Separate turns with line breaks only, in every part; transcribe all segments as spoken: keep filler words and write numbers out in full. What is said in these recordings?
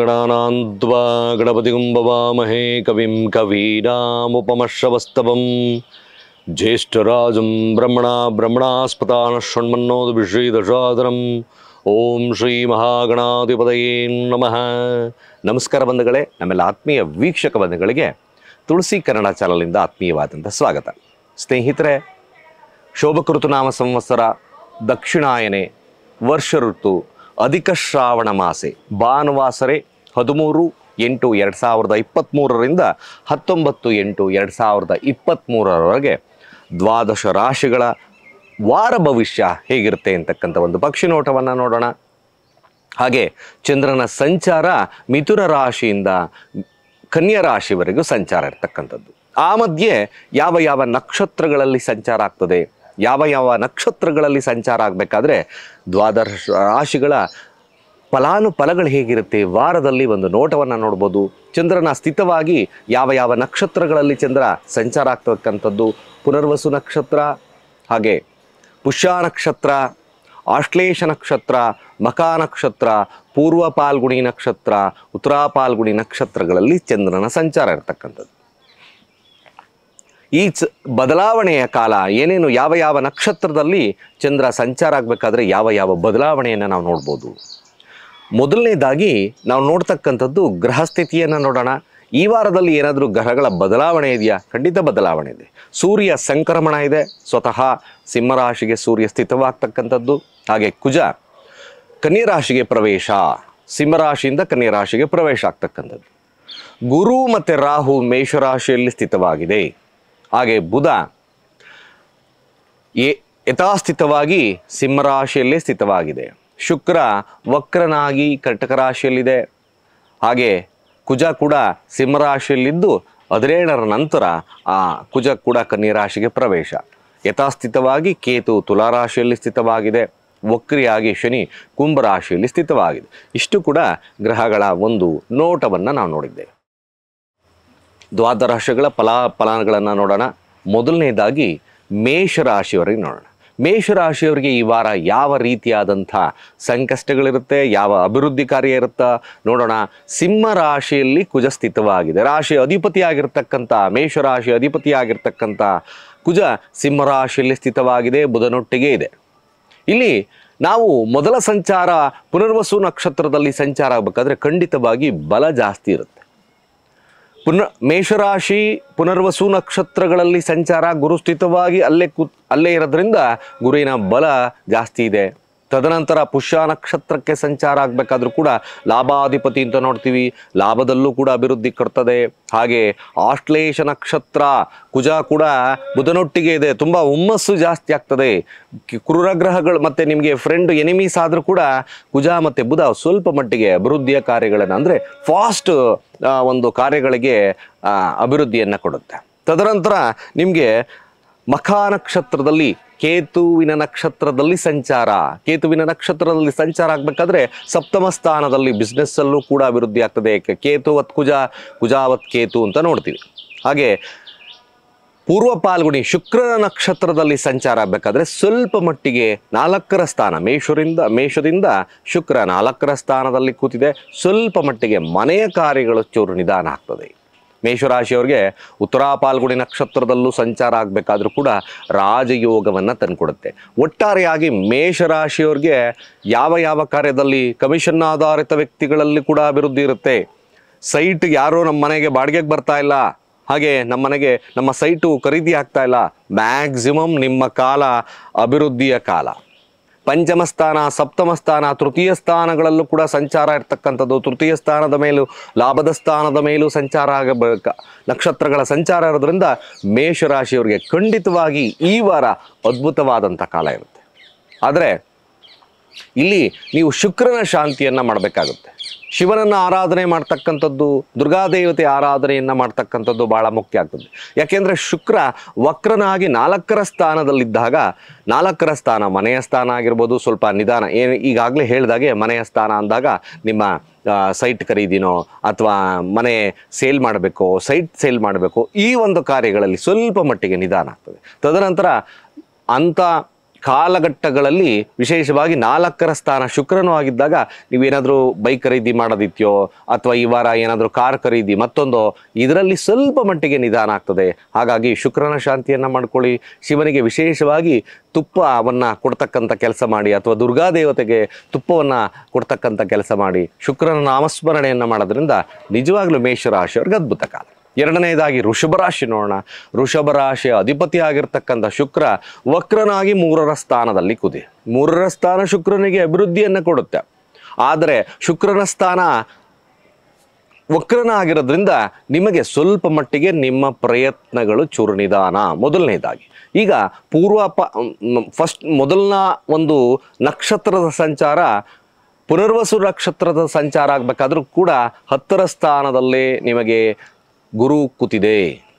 गणानान्त्वा गणपतिं भवामहे कविं कवीनामुपमश्रवस्तवं ज्येष्ठराजं ब्रह्मणा ब्रह्मणास्पतान षण्मन्नोदभिषेदशादनम् ಓಂ ಶ್ರೀ ಮಹಾಗಣಾಧಿಪತಯೇ ನಮಃ. ನಮಸ್ಕಾರ ಬಂಧುಗಳೇ, ನಮ್ಮೆಲ್ಲ ಆತ್ಮೀಯ ವೀಕ್ಷಕ ಬಂಧುಗಳಿಗೆ ತುಳಸಿ ಕನ್ನಡ ಚಾನಲಿಂದ ಆತ್ಮೀಯವಾದಂಥ ಸ್ವಾಗತ. ಸ್ನೇಹಿತರೆ, ಶೋಭಕೃತು ನಾಮ ಸಂವತ್ಸರ, ದಕ್ಷಿಣಾಯನೆ, ವರ್ಷ ಋತು, ಅಧಿಕ ಶ್ರಾವಣ ಮಾಸೆ, ಭಾನುವಾಸರೆ ಹದಿಮೂರು ಎಂಟು ಎರಡು ಸಾವಿರದ ಇಪ್ಪತ್ತ್ಮೂರರಿಂದ ಹತ್ತೊಂಬತ್ತು ಎಂಟು ಎರಡು ಸಾವಿರದ ಇಪ್ಪತ್ತ್ಮೂರರವರೆಗೆ ದ್ವಾದಶ ರಾಶಿಗಳ ವಾರ ಭವಿಷ್ಯ ಹೇಗಿರುತ್ತೆ ಅಂತಕ್ಕಂಥ ಒಂದು ಪಕ್ಷಿ ನೋಟವನ್ನು ನೋಡೋಣ. ಹಾಗೆ ಚಂದ್ರನ ಸಂಚಾರ ಮಿಥುನ ರಾಶಿಯಿಂದ ಕನ್ಯಾ ರಾಶಿವರೆಗೂ ಸಂಚಾರ ಇರ್ತಕ್ಕಂಥದ್ದು. ಆ ಮಧ್ಯೆ ಯಾವ ಯಾವ ನಕ್ಷತ್ರಗಳಲ್ಲಿ ಸಂಚಾರ ಆಗ್ತದೆ, ಯಾವ ಯಾವ ನಕ್ಷತ್ರಗಳಲ್ಲಿ ಸಂಚಾರ ಆಗಬೇಕಾದ್ರೆ ದ್ವಾದಶ ರಾಶಿಗಳ ಫಲಾನುಫಲಗಳು ಹೇಗಿರುತ್ತೆ, ವಾರದಲ್ಲಿ ಒಂದು ನೋಟವನ್ನು ನೋಡ್ಬೋದು. ಚಂದ್ರನ ಸ್ಥಿತವಾಗಿ ಯಾವ ಯಾವ ನಕ್ಷತ್ರಗಳಲ್ಲಿ ಚಂದ್ರ ಸಂಚಾರ ಆಗ್ತಕ್ಕಂಥದ್ದು, ಪುನರ್ವಸು ನಕ್ಷತ್ರ, ಹಾಗೆ ಪುಷ್ಯ ನಕ್ಷತ್ರ, ಆಶ್ಲೇಷ ನಕ್ಷತ್ರ, ಮಖಾ ನಕ್ಷತ್ರ, ಪೂರ್ವ ಪಾಲ್ಗುಣಿ ನಕ್ಷತ್ರ, ಉತ್ತರ ಪಾಲ್ಗುಣಿ ನಕ್ಷತ್ರಗಳಲ್ಲಿ ಚಂದ್ರನ ಸಂಚಾರ ಇರತಕ್ಕಂಥದ್ದು. ಈ ಚ ಬದಲಾವಣೆಯ ಕಾಲ ಏನೇನು, ಯಾವ ಯಾವ ನಕ್ಷತ್ರದಲ್ಲಿ ಚಂದ್ರ ಸಂಚಾರ ಆಗಬೇಕಾದ್ರೆ ಯಾವ ಯಾವ ಬದಲಾವಣೆಯನ್ನು ನಾವು ನೋಡ್ಬೋದು. ಮೊದಲನೇದಾಗಿ ನಾವು ನೋಡ್ತಕ್ಕಂಥದ್ದು ಗ್ರಹಸ್ಥಿತಿಯನ್ನು ನೋಡೋಣ. ಈ ವಾರದಲ್ಲಿ ಏನಾದರೂ ಗ್ರಹಗಳ ಬದಲಾವಣೆ ಇದೆಯಾ? ಖಂಡಿತ ಬದಲಾವಣೆ ಇದೆ. ಸೂರ್ಯ ಸಂಕ್ರಮಣ ಇದೆ, ಸ್ವತಃ ಸಿಂಹರಾಶಿಗೆ ಸೂರ್ಯ ಸ್ಥಿತವಾಗ್ತಕ್ಕಂಥದ್ದು. ಹಾಗೆ ಕುಜ ಕನ್ಯಾ ರಾಶಿಗೆ ಪ್ರವೇಶ, ಸಿಂಹರಾಶಿಯಿಂದ ಕನ್ಯಾ ರಾಶಿಗೆ ಪ್ರವೇಶ ಆಗ್ತಕ್ಕಂಥದ್ದು. ಗುರು ಮತ್ತು ರಾಹು ಮೇಷರಾಶಿಯಲ್ಲಿ ಸ್ಥಿತವಾಗಿದೆ. ಹಾಗೆ ಬುಧ ಯಥಾಸ್ಥಿತವಾಗಿ ಸಿಂಹರಾಶಿಯಲ್ಲೇ ಸ್ಥಿತವಾಗಿದೆ. ಶುಕ್ರ ವಕ್ರನಾಗಿ ಕಟಕ ರಾಶಿಯಲ್ಲಿದೆ. ಹಾಗೆ ಕುಜ ಕೂಡ ಸಿಂಹರಾಶಿಯಲ್ಲಿದ್ದು ಹದಿನೇಳರ ನಂತರ ಆ ಕುಜ ಕೂಡ ಕನ್ಯಾ ರಾಶಿಗೆ ಪ್ರವೇಶ. ಯಥಾಸ್ಥಿತವಾಗಿ ಕೇತು ತುಲಾರಾಶಿಯಲ್ಲಿ ಸ್ಥಿತವಾಗಿದೆ. ವಕ್ರಿಯಾಗಿ ಶನಿ ಕುಂಭರಾಶಿಯಲ್ಲಿ ಸ್ಥಿತವಾಗಿದೆ. ಇಷ್ಟು ಕೂಡ ಗ್ರಹಗಳ ಒಂದು ನೋಟವನ್ನು ನಾವು ನೋಡಿದ್ದೇವೆ. ದ್ವಾದರಾಶಿಗಳ ಫಲ ಫಲಾನುಗಳನ್ನು ನೋಡೋಣ. ಮೊದಲನೇದಾಗಿ ಮೇಷರಾಶಿಯವರಿಗೆ ನೋಡೋಣ. ಮೇಷರಾಶಿಯವರಿಗೆ ಈ ವಾರ ಯಾವ ರೀತಿಯಾದಂಥ ಸಂಕಷ್ಟಗಳಿರುತ್ತೆ, ಯಾವ ಅಭಿವೃದ್ಧಿ ಕಾರ್ಯ ಇರುತ್ತಾ ನೋಡೋಣ. ಸಿಂಹ ರಾಶಿಯಲ್ಲಿ ಕುಜ ಸ್ಥಿತವಾಗಿದೆ. ರಾಶಿ ಅಧಿಪತಿಯಾಗಿರ್ತಕ್ಕಂಥ ಮೇಷರಾಶಿ ಅಧಿಪತಿಯಾಗಿರ್ತಕ್ಕಂಥ ಕುಜ ಸಿಂಹರಾಶಿಯಲ್ಲಿ ಸ್ಥಿತವಾಗಿದೆ, ಬುಧನೊಟ್ಟಿಗೆ ಇದೆ. ಇಲ್ಲಿ ನಾವು ಮೊದಲ ಸಂಚಾರ ಪುನರ್ವಸು ನಕ್ಷತ್ರದಲ್ಲಿ ಸಂಚಾರ ಆಗಬೇಕಾದ್ರೆ ಖಂಡಿತವಾಗಿ ಬಲ ಜಾಸ್ತಿ ಇರುತ್ತೆ. ಪುನರ್ ಮೇಷರಾಶಿ ಪುನರ್ವಸು ನಕ್ಷತ್ರಗಳಲ್ಲಿ ಸಂಚಾರ ಗುರು ಸ್ಥಿತವಾಗಿ ಅಲ್ಲೇ ಕು ಅಲ್ಲೇ ಇರೋದ್ರಿಂದ ಗುರುವಿನ ಬಲ ಜಾಸ್ತಿ ಇದೆ. ತದನಂತರ ಪುಷ್ಯ ನಕ್ಷತ್ರಕ್ಕೆ ಸಂಚಾರ ಆಗಬೇಕಾದ್ರೂ ಕೂಡ ಲಾಭಾಧಿಪತಿ ಅಂತ ನೋಡ್ತೀವಿ, ಲಾಭದಲ್ಲೂ ಕೂಡ ಅಭಿವೃದ್ಧಿ ಕೊಡ್ತದೆ. ಹಾಗೆ ಆಶ್ಲೇಷ ನಕ್ಷತ್ರ ಕುಜ ಕೂಡ ಬುಧನೊಟ್ಟಿಗೆ ಇದೆ, ತುಂಬ ಹುಮ್ಮಸ್ಸು ಜಾಸ್ತಿ ಆಗ್ತದೆ. ಕ್ರೂರಗ್ರಹಗಳು ಮತ್ತು ನಿಮಗೆ ಫ್ರೆಂಡ್ ಎನಿಮೀಸ್ ಆದರೂ ಕೂಡ ಕುಜ ಮತ್ತು ಬುಧ ಸ್ವಲ್ಪ ಮಟ್ಟಿಗೆ ಅಭಿವೃದ್ಧಿಯ ಕಾರ್ಯಗಳನ್ನು ಅಂದರೆ ಫಾಸ್ಟ್ ಒಂದು ಕಾರ್ಯಗಳಿಗೆ ಅಭಿವೃದ್ಧಿಯನ್ನು ಕೊಡುತ್ತೆ. ತದನಂತರ ನಿಮಗೆ ಮಖಾ ನಕ್ಷತ್ರದಲ್ಲಿ ಕೇತುವಿನ ನಕ್ಷತ್ರದಲ್ಲಿ ಸಂಚಾರ ಕೇತುವಿನ ನಕ್ಷತ್ರದಲ್ಲಿ ಸಂಚಾರ ಆಗಬೇಕಾದ್ರೆ ಸಪ್ತಮ ಸ್ಥಾನದಲ್ಲಿ ಬಿಸ್ನೆಸ್ಸಲ್ಲೂ ಕೂಡ ಅಭಿವೃದ್ಧಿ ಆಗ್ತದೆ. ಕೇತುವತ್ ಕುಜ ಕುಜಾವತ್ ಕೇತು ಅಂತ ನೋಡ್ತೀವಿ. ಹಾಗೆ ಪೂರ್ವ ಪಾಲ್ಗುಣಿ ಶುಕ್ರನ ನಕ್ಷತ್ರದಲ್ಲಿ ಸಂಚಾರ ಆಗಬೇಕಾದ್ರೆ ಸ್ವಲ್ಪ ಮಟ್ಟಿಗೆ ನಾಲ್ಕರ ಸ್ಥಾನ ಮೇಷರಿಂದ ಮೇಷದಿಂದ ಶುಕ್ರ ನಾಲ್ಕರ ಸ್ಥಾನದಲ್ಲಿ ಕೂತಿದೆ. ಸ್ವಲ್ಪ ಮಟ್ಟಿಗೆ ಮನೆಯ ಕಾರ್ಯಗಳು ಚೂರು ನಿಧಾನ ಆಗ್ತದೆ. ಮೇಷರಾಶಿಯವರಿಗೆ ಉತ್ತರ ಪಾಲ್ಗುಣಿ ನಕ್ಷತ್ರದಲ್ಲೂ ಸಂಚಾರ ಆಗಬೇಕಾದ್ರೂ ಕೂಡ ರಾಜಯೋಗವನ್ನು ತಂದುಕೊಡುತ್ತೆ. ಒಟ್ಟಾರೆಯಾಗಿ ಮೇಷರಾಶಿಯವರಿಗೆ ಯಾವ ಯಾವ ಕಾರ್ಯದಲ್ಲಿ ಕಮಿಷನ್ ಆಧಾರಿತ ವ್ಯಕ್ತಿಗಳಲ್ಲಿ ಕೂಡ ಅಭಿವೃದ್ಧಿ ಇರುತ್ತೆ. ಸೈಟ್ ಯಾರೋ ನಮ್ಮ ಮನೆಗೆ ಬಾಡಿಗೆಗೆ ಬರ್ತಾ ಇಲ್ಲ, ಹಾಗೆ ನಮ್ಮ ಮನೆಗೆ ನಮ್ಮ ಸೈಟು ಖರೀದಿ ಆಗ್ತಾ ಇಲ್ಲ, ಮ್ಯಾಕ್ಸಿಮಮ್ ನಿಮ್ಮ ಕಾಲ ಅಭಿವೃದ್ಧಿಯ ಕಾಲ. ಪಂಚಮ ಸ್ಥಾನ, ಸಪ್ತಮ ಸ್ಥಾನ, ತೃತೀಯ ಸ್ಥಾನಗಳಲ್ಲೂ ಕೂಡ ಸಂಚಾರ ಇರ್ತಕ್ಕಂಥದ್ದು. ತೃತೀಯ ಸ್ಥಾನದ ಮೇಲೂ ಲಾಭದ ಸ್ಥಾನದ ಮೇಲೂ ಸಂಚಾರ ಆಗಬೇಕ ನಕ್ಷತ್ರಗಳ ಸಂಚಾರ ಇರೋದ್ರಿಂದ ಮೇಷರಾಶಿಯವರಿಗೆ ಖಂಡಿತವಾಗಿ ಈ ವಾರ ಅದ್ಭುತವಾದಂಥ ಕಾಲ ಇರುತ್ತೆ. ಆದರೆ ಇಲ್ಲಿ ನೀವು ಶುಕ್ರನ ಶಾಂತಿಯನ್ನು ಮಾಡಬೇಕಾಗುತ್ತೆ. ಶಿವನನ್ನು ಆರಾಧನೆ ಮಾಡ್ತಕ್ಕಂಥದ್ದು, ದುರ್ಗಾದೇವತೆ ಆರಾಧನೆಯನ್ನು ಮಾಡ್ತಕ್ಕಂಥದ್ದು ಭಾಳ ಮುಖ್ಯ ಆಗ್ತದೆ. ಯಾಕೆಂದರೆ ಶುಕ್ರ ವಕ್ರನಾಗಿ ನಾಲ್ಕರ ಸ್ಥಾನದಲ್ಲಿದ್ದಾಗ, ನಾಲ್ಕರ ಸ್ಥಾನ ಮನೆಯ ಸ್ಥಾನ ಆಗಿರ್ಬೋದು, ಸ್ವಲ್ಪ ನಿಧಾನ ಏನು ಈಗಾಗಲೇ ಹೇಳಿದಾಗೆ ಮನೆಯ ಸ್ಥಾನ ಅಂದಾಗ ನಿಮ್ಮ ಸೈಟ್ ಖರೀದಿನೋ ಅಥವಾ ಮನೆ ಸೇಲ್ ಮಾಡಬೇಕು, ಸೈಟ್ ಸೇಲ್ ಮಾಡಬೇಕು, ಈ ಒಂದು ಕಾರ್ಯಗಳಲ್ಲಿ ಸ್ವಲ್ಪ ಮಟ್ಟಿಗೆ ನಿಧಾನ ಆಗ್ತದೆ. ತದನಂತರ ಅಂಥ ಕಾಲಘಟ್ಟಗಳಲ್ಲಿ ವಿಶೇಷವಾಗಿ ನಾಲ್ಕರ ಸ್ಥಾನ ಶುಕ್ರನೂ ಆಗಿದ್ದಾಗ ನೀವೇನಾದರೂ ಬೈಕ್ ಖರೀದಿ ಮಾಡೋದಿತ್ಯೋ ಅಥವಾ ಈ ವಾರ ಏನಾದರೂ ಕಾರ್ ಖರೀದಿ ಮತ್ತೊಂದು ಇದರಲ್ಲಿ ಸ್ವಲ್ಪ ಮಟ್ಟಿಗೆ ನಿಧಾನ ಆಗ್ತದೆ. ಹಾಗಾಗಿ ಶುಕ್ರನ ಶಾಂತಿಯನ್ನು ಮಾಡ್ಕೊಳ್ಳಿ. ಶಿವನಿಗೆ ವಿಶೇಷವಾಗಿ ತುಪ್ಪವನ್ನು ಕೊಡ್ತಕ್ಕಂಥ ಕೆಲಸ ಮಾಡಿ ಅಥವಾ ದುರ್ಗಾದೇವತೆಗೆ ತುಪ್ಪವನ್ನು ಕೊಡ್ತಕ್ಕಂಥ ಕೆಲಸ ಮಾಡಿ ಶುಕ್ರನ ನಾಮಸ್ಮರಣೆಯನ್ನು ಮಾಡೋದ್ರಿಂದ ನಿಜವಾಗ್ಲೂ ಮೇಷರಾಶಿಯವ್ರಿಗೆ ಅದ್ಭುತ ಕಾಲ. ಎರಡನೇದಾಗಿ ವೃಷಭ ರಾಶಿ ನೋಡೋಣ. ವೃಷಭ ರಾಶಿಯ ಅಧಿಪತಿ ಆಗಿರ್ತಕ್ಕಂಥ ಶುಕ್ರ ವಕ್ರನಾಗಿ ಮೂರರ ಸ್ಥಾನದಲ್ಲಿ ಕುದಿ. ಮೂರರ ಸ್ಥಾನ ಶುಕ್ರನಿಗೆ ಅಭಿವೃದ್ಧಿಯನ್ನು ಕೊಡುತ್ತೆ. ಆದರೆ ಶುಕ್ರನ ಸ್ಥಾನ ವಕ್ರನ ಆಗಿರೋದ್ರಿಂದ ನಿಮಗೆ ಸ್ವಲ್ಪ ಮಟ್ಟಿಗೆ ನಿಮ್ಮ ಪ್ರಯತ್ನಗಳು ಚೂರು ನಿಧಾನ. ಮೊದಲನೇದಾಗಿ ಈಗ ಪೂರ್ವ ಪ ಫಸ್ಟ್ ಮೊದಲನ ಒಂದು ನಕ್ಷತ್ರದ ಸಂಚಾರ ಪುನರ್ವಸು ನಕ್ಷತ್ರದ ಸಂಚಾರ ಆಗಬೇಕಾದ್ರೂ ಕೂಡ ಹತ್ತರ ಸ್ಥಾನದಲ್ಲೇ ನಿಮಗೆ ಗುರು ಕೂತಿದೆ.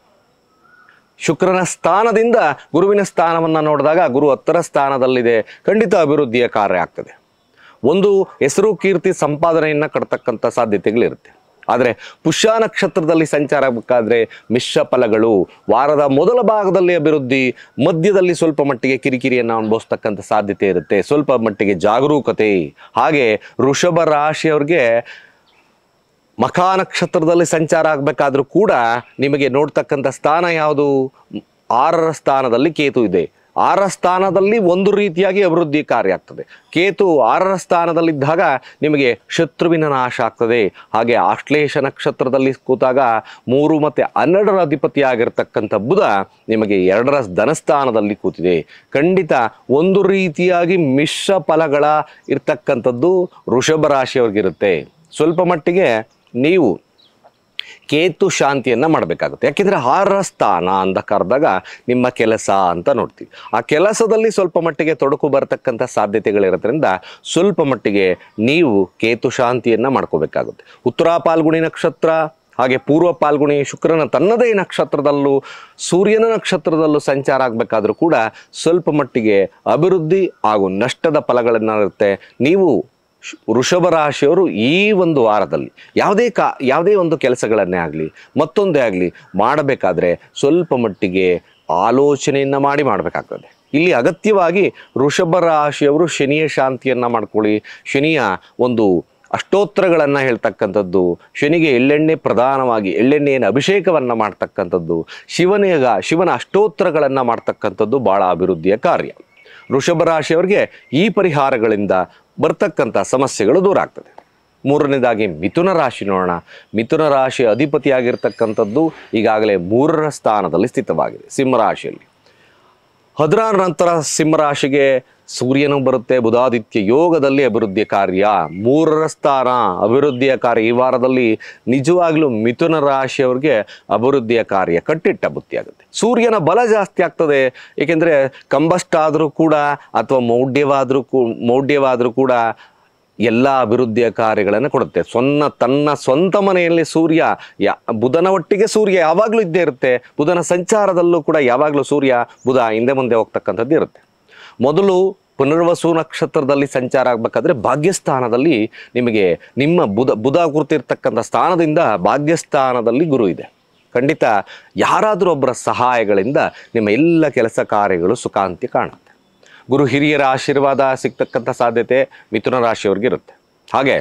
ಶುಕ್ರನ ಸ್ಥಾನದಿಂದ ಗುರುವಿನ ಸ್ಥಾನವನ್ನು ನೋಡಿದಾಗ ಗುರು ಹತ್ತರ ಸ್ಥಾನದಲ್ಲಿದೆ. ಖಂಡಿತ ಅಭಿವೃದ್ಧಿಯ ಕಾರ್ಯ ಆಗ್ತದೆ. ಒಂದು ಹೆಸರು ಕೀರ್ತಿ ಸಂಪಾದನೆಯನ್ನು ಕಟ್ತಕ್ಕಂಥ ಸಾಧ್ಯತೆಗಳಿರುತ್ತೆ. ಆದರೆ ಪುಷ್ಯ ನಕ್ಷತ್ರದಲ್ಲಿ ಸಂಚಾರ ಆಗಬೇಕಾದ್ರೆ ಮಿಶ್ರ ಫಲಗಳು. ವಾರದ ಮೊದಲ ಭಾಗದಲ್ಲಿ ಅಭಿವೃದ್ಧಿ, ಮಧ್ಯದಲ್ಲಿ ಸ್ವಲ್ಪ ಮಟ್ಟಿಗೆ ಕಿರಿಕಿರಿಯನ್ನು ಅನುಭವಿಸ್ತಕ್ಕಂಥ ಸಾಧ್ಯತೆ ಇರುತ್ತೆ. ಸ್ವಲ್ಪ ಮಟ್ಟಿಗೆ ಜಾಗರೂಕತೆ. ಹಾಗೆ ವೃಷಭ ರಾಶಿಯವ್ರಿಗೆ ಮಖ ನಕ್ಷತ್ರದಲ್ಲಿ ಸಂಚಾರ ಆಗಬೇಕಾದ್ರೂ ಕೂಡ ನಿಮಗೆ ನೋಡ್ತಕ್ಕಂಥ ಸ್ಥಾನ ಯಾವುದು? ಆರರ ಸ್ಥಾನದಲ್ಲಿ ಕೇತು ಇದೆ. ಆರರ ಸ್ಥಾನದಲ್ಲಿ ಒಂದು ರೀತಿಯಾಗಿ ಅಭಿವೃದ್ಧಿ ಕಾರ್ಯ ಆಗ್ತದೆ. ಕೇತು ಆರರ ಸ್ಥಾನದಲ್ಲಿದ್ದಾಗ ನಿಮಗೆ ಶತ್ರುವಿನ ನಾಶ ಆಗ್ತದೆ. ಹಾಗೆ ಆಶ್ಲೇಷ ನಕ್ಷತ್ರದಲ್ಲಿ ಕೂತಾಗ ಮೂರು ಮತ್ತು ಹನ್ನೆರಡರ ಅಧಿಪತಿ ಆಗಿರ್ತಕ್ಕಂಥ ಬುಧ ನಿಮಗೆ ಎರಡರ ಧನಸ್ಥಾನದಲ್ಲಿ ಕೂತಿದೆ. ಖಂಡಿತ ಒಂದು ರೀತಿಯಾಗಿ ಮಿಶ್ರ ಫಲಗಳ ಇರ್ತಕ್ಕಂಥದ್ದು ವೃಷಭ ರಾಶಿಯವ್ರಿಗಿರುತ್ತೆ. ಸ್ವಲ್ಪ ಮಟ್ಟಿಗೆ ನೀವು ಕೇತು ಶಾಂತಿಯನ್ನು ಮಾಡಬೇಕಾಗುತ್ತೆ. ಯಾಕೆಂದರೆ ಆರರ ಸ್ಥಾನ ಅಂತ ಕರೆದಾಗ ನಿಮ್ಮ ಕೆಲಸ ಅಂತ ನೋಡ್ತೀವಿ. ಆ ಕೆಲಸದಲ್ಲಿ ಸ್ವಲ್ಪ ಮಟ್ಟಿಗೆ ತೊಡಕು ಬರತಕ್ಕಂಥ ಸಾಧ್ಯತೆಗಳಿರೋದ್ರಿಂದ ಸ್ವಲ್ಪ ಮಟ್ಟಿಗೆ ನೀವು ಕೇತು ಶಾಂತಿಯನ್ನು ಮಾಡ್ಕೋಬೇಕಾಗುತ್ತೆ. ಉತ್ತರ ಪಾಲ್ಗುಣಿ ನಕ್ಷತ್ರ ಹಾಗೆ ಪೂರ್ವ ಪಾಲ್ಗುಣಿ ಶುಕ್ರನ ತನ್ನದೇ ನಕ್ಷತ್ರದಲ್ಲೂ ಸೂರ್ಯನ ನಕ್ಷತ್ರದಲ್ಲೂ ಸಂಚಾರ ಆಗಬೇಕಾದ್ರೂ ಕೂಡ ಸ್ವಲ್ಪ ಮಟ್ಟಿಗೆ ಅಭಿವೃದ್ಧಿ ಹಾಗೂ ನಷ್ಟದ ಫಲಗಳನ್ನು ಇರುತ್ತೆ. ನೀವು ವೃಷಭ ರಾಶಿಯವರು ಈ ಒಂದು ವಾರದಲ್ಲಿ ಯಾವುದೇ ಕಾ ಯಾವುದೇ ಒಂದು ಕೆಲಸಗಳನ್ನೇ ಆಗಲಿ ಮತ್ತೊಂದೇ ಆಗಲಿ ಮಾಡಬೇಕಾದ್ರೆ ಸ್ವಲ್ಪ ಮಟ್ಟಿಗೆ ಆಲೋಚನೆಯನ್ನು ಮಾಡಿ ಮಾಡಬೇಕಾಗ್ತದೆ. ಇಲ್ಲಿ ಅಗತ್ಯವಾಗಿ ವೃಷಭ ರಾಶಿಯವರು ಶನಿಯ ಶಾಂತಿಯನ್ನು ಮಾಡ್ಕೊಳ್ಳಿ. ಶನಿಯ ಒಂದು ಅಷ್ಟೋತ್ತರಗಳನ್ನು ಹೇಳ್ತಕ್ಕಂಥದ್ದು, ಶನಿಗೆ ಎಳ್ಳೆಣ್ಣೆ ಪ್ರಧಾನವಾಗಿ ಎಳ್ಳೆಣ್ಣೆಯನ್ನು ಅಭಿಷೇಕವನ್ನು ಮಾಡ್ತಕ್ಕಂಥದ್ದು, ಶಿವನಿಗ ಶಿವನ ಅಷ್ಟೋತ್ತರಗಳನ್ನು ಮಾಡ್ತಕ್ಕಂಥದ್ದು ಭಾಳ ಅಭಿವೃದ್ಧಿಯ ಕಾರ್ಯ. ವೃಷಭ ರಾಶಿಯವರಿಗೆ ಈ ಪರಿಹಾರಗಳಿಂದ ಬರ್ತಕ್ಕಂಥ ಸಮಸ್ಯೆಗಳು ದೂರ ಆಗ್ತದೆ. ಮೂರನೇದಾಗಿ ಮಿಥುನ ರಾಶಿ ನೋಡೋಣ. ಮಿಥುನ ರಾಶಿಯ ಅಧಿಪತಿಯಾಗಿರ್ತಕ್ಕಂಥದ್ದು ಈಗಾಗಲೇ ಮೂರರ ಸ್ಥಾನದಲ್ಲಿ ಸ್ಥಿತವಾಗಿದೆ ಸಿಂಹರಾಶಿಯಲ್ಲಿ. ಹದಿನಾರ ನಂತರ ಸಿಂಹರಾಶಿಗೆ ಸೂರ್ಯನೂ ಬರುತ್ತೆ. ಬುಧಾದಿತ್ಯ ಯೋಗದಲ್ಲಿ ಅಭಿವೃದ್ಧಿಯ ಕಾರ್ಯ. ಮೂರರ ಸ್ಥಾನ ಅಭಿವೃದ್ಧಿಯ ಕಾರ್ಯ. ಈ ವಾರದಲ್ಲಿ ನಿಜವಾಗ್ಲೂ ಮಿಥುನ ರಾಶಿಯವ್ರಿಗೆ ಅಭಿವೃದ್ಧಿಯ ಕಾರ್ಯ ಕಟ್ಟಿಟ್ಟ ಬುತ್ತಿಯಾಗುತ್ತೆ. ಸೂರ್ಯನ ಬಲ ಜಾಸ್ತಿ ಆಗ್ತದೆ. ಏಕೆಂದರೆ ಕಂಬಸ್ಟ್ ಆದರೂ ಕೂಡ ಅಥವಾ ಮೌಢ್ಯವಾದರೂ ಕೂ ಮೌಢ್ಯವಾದರೂ ಕೂಡ ಎಲ್ಲ ಅಭಿವೃದ್ಧಿಯ ಕಾರ್ಯಗಳನ್ನು ಕೊಡುತ್ತೆ. ಸ್ವಂತ ತನ್ನ ಸ್ವಂತ ಮನೆಯಲ್ಲಿ ಸೂರ್ಯ ಯಾ ಬುಧನ ಒಟ್ಟಿಗೆ ಸೂರ್ಯ ಯಾವಾಗಲೂ ಇದ್ದೇ ಇರುತ್ತೆ. ಬುಧನ ಸಂಚಾರದಲ್ಲೂ ಕೂಡ ಯಾವಾಗಲೂ ಸೂರ್ಯ ಬುಧ ಹಿಂದೆ ಮುಂದೆ ಹೋಗ್ತಕ್ಕಂಥದ್ದು ಇರುತ್ತೆ. ಮೊದಲು ಪುನರ್ವಸು ನಕ್ಷತ್ರದಲ್ಲಿ ಸಂಚಾರ ಆಗಬೇಕಾದ್ರೆ ಭಾಗ್ಯಸ್ಥಾನದಲ್ಲಿ ನಿಮಗೆ ನಿಮ್ಮ ಬುಧ ಬುಧ ಗುರುತಿರ್ತಕ್ಕಂಥ ಸ್ಥಾನದಿಂದ ಭಾಗ್ಯಸ್ಥಾನದಲ್ಲಿ ಗುರು ಇದೆ. ಖಂಡಿತ ಯಾರಾದರೂ ಒಬ್ಬರ ಸಹಾಯಗಳಿಂದ ನಿಮ್ಮ ಎಲ್ಲ ಕೆಲಸ ಕಾರ್ಯಗಳು ಸುಖಾಂತಿ ಕಾಣುತ್ತೆ. ಗುರು ಹಿರಿಯರ ಆಶೀರ್ವಾದ ಸಿಗ್ತಕ್ಕಂಥ ಸಾಧ್ಯತೆ ಮಿಥುನ ರಾಶಿಯವ್ರಿಗೆ ಇರುತ್ತೆ. ಹಾಗೆ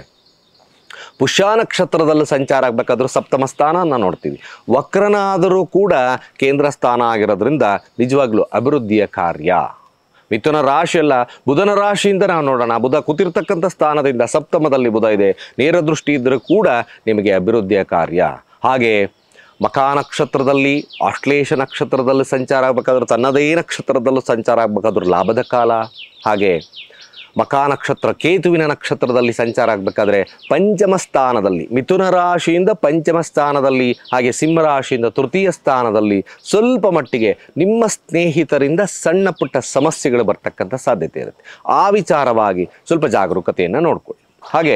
ಪುಷ್ಯ ನಕ್ಷತ್ರದಲ್ಲೂ ಸಂಚಾರ ಆಗಬೇಕಾದ್ರೂ ಸಪ್ತಮ ಸ್ಥಾನ ನೋಡ್ತೀವಿ. ವಕ್ರನಾದರೂ ಕೂಡ ಕೇಂದ್ರ ಸ್ಥಾನ ಆಗಿರೋದ್ರಿಂದ ನಿಜವಾಗ್ಲೂ ಅಭಿವೃದ್ಧಿಯ ಕಾರ್ಯ. ಮಿಥುನ ರಾಶಿಯಲ್ಲ, ಬುಧನ ರಾಶಿಯಿಂದ ನಾವು ನೋಡೋಣ. ಬುಧ ಕೂತಿರ್ತಕ್ಕಂಥ ಸ್ಥಾನದಿಂದ ಸಪ್ತಮದಲ್ಲಿ ಬುಧ ಇದೆ. ನೇರ ದೃಷ್ಟಿ ಇದ್ದರೂ ಕೂಡ ನಿಮಗೆ ಅಭಿವೃದ್ಧಿಯ ಕಾರ್ಯ. ಹಾಗೆ ಮಖ ನಕ್ಷತ್ರದಲ್ಲಿ ಆಶ್ಲೇಷ ನಕ್ಷತ್ರದಲ್ಲಿ ಸಂಚಾರ ಆಗಬೇಕಾದ್ರೂ ತನ್ನದೇ ನಕ್ಷತ್ರದಲ್ಲೂ ಸಂಚಾರ ಆಗಬೇಕಾದ್ರೂ ಲಾಭದ ಕಾಲ. ಹಾಗೆ ಮಖ ನಕ್ಷತ್ರ ಕೇತುವಿನ ನಕ್ಷತ್ರದಲ್ಲಿ ಸಂಚಾರ ಆಗಬೇಕಾದ್ರೆ ಪಂಚಮ ಸ್ಥಾನದಲ್ಲಿ ಮಿಥುನ ರಾಶಿಯಿಂದ ಪಂಚಮ ಸ್ಥಾನದಲ್ಲಿ ಹಾಗೆ ಸಿಂಹರಾಶಿಯಿಂದ ತೃತೀಯ ಸ್ಥಾನದಲ್ಲಿ ಸ್ವಲ್ಪ ಮಟ್ಟಿಗೆ ನಿಮ್ಮ ಸ್ನೇಹಿತರಿಂದ ಸಣ್ಣ ಪುಟ್ಟ ಸಮಸ್ಯೆಗಳು ಬರ್ತಕ್ಕಂಥ ಸಾಧ್ಯತೆ ಇರುತ್ತೆ. ಆ ವಿಚಾರವಾಗಿ ಸ್ವಲ್ಪ ಜಾಗರೂಕತೆಯನ್ನು ನೋಡ್ಕೊಳ್ಳಿ. ಹಾಗೆ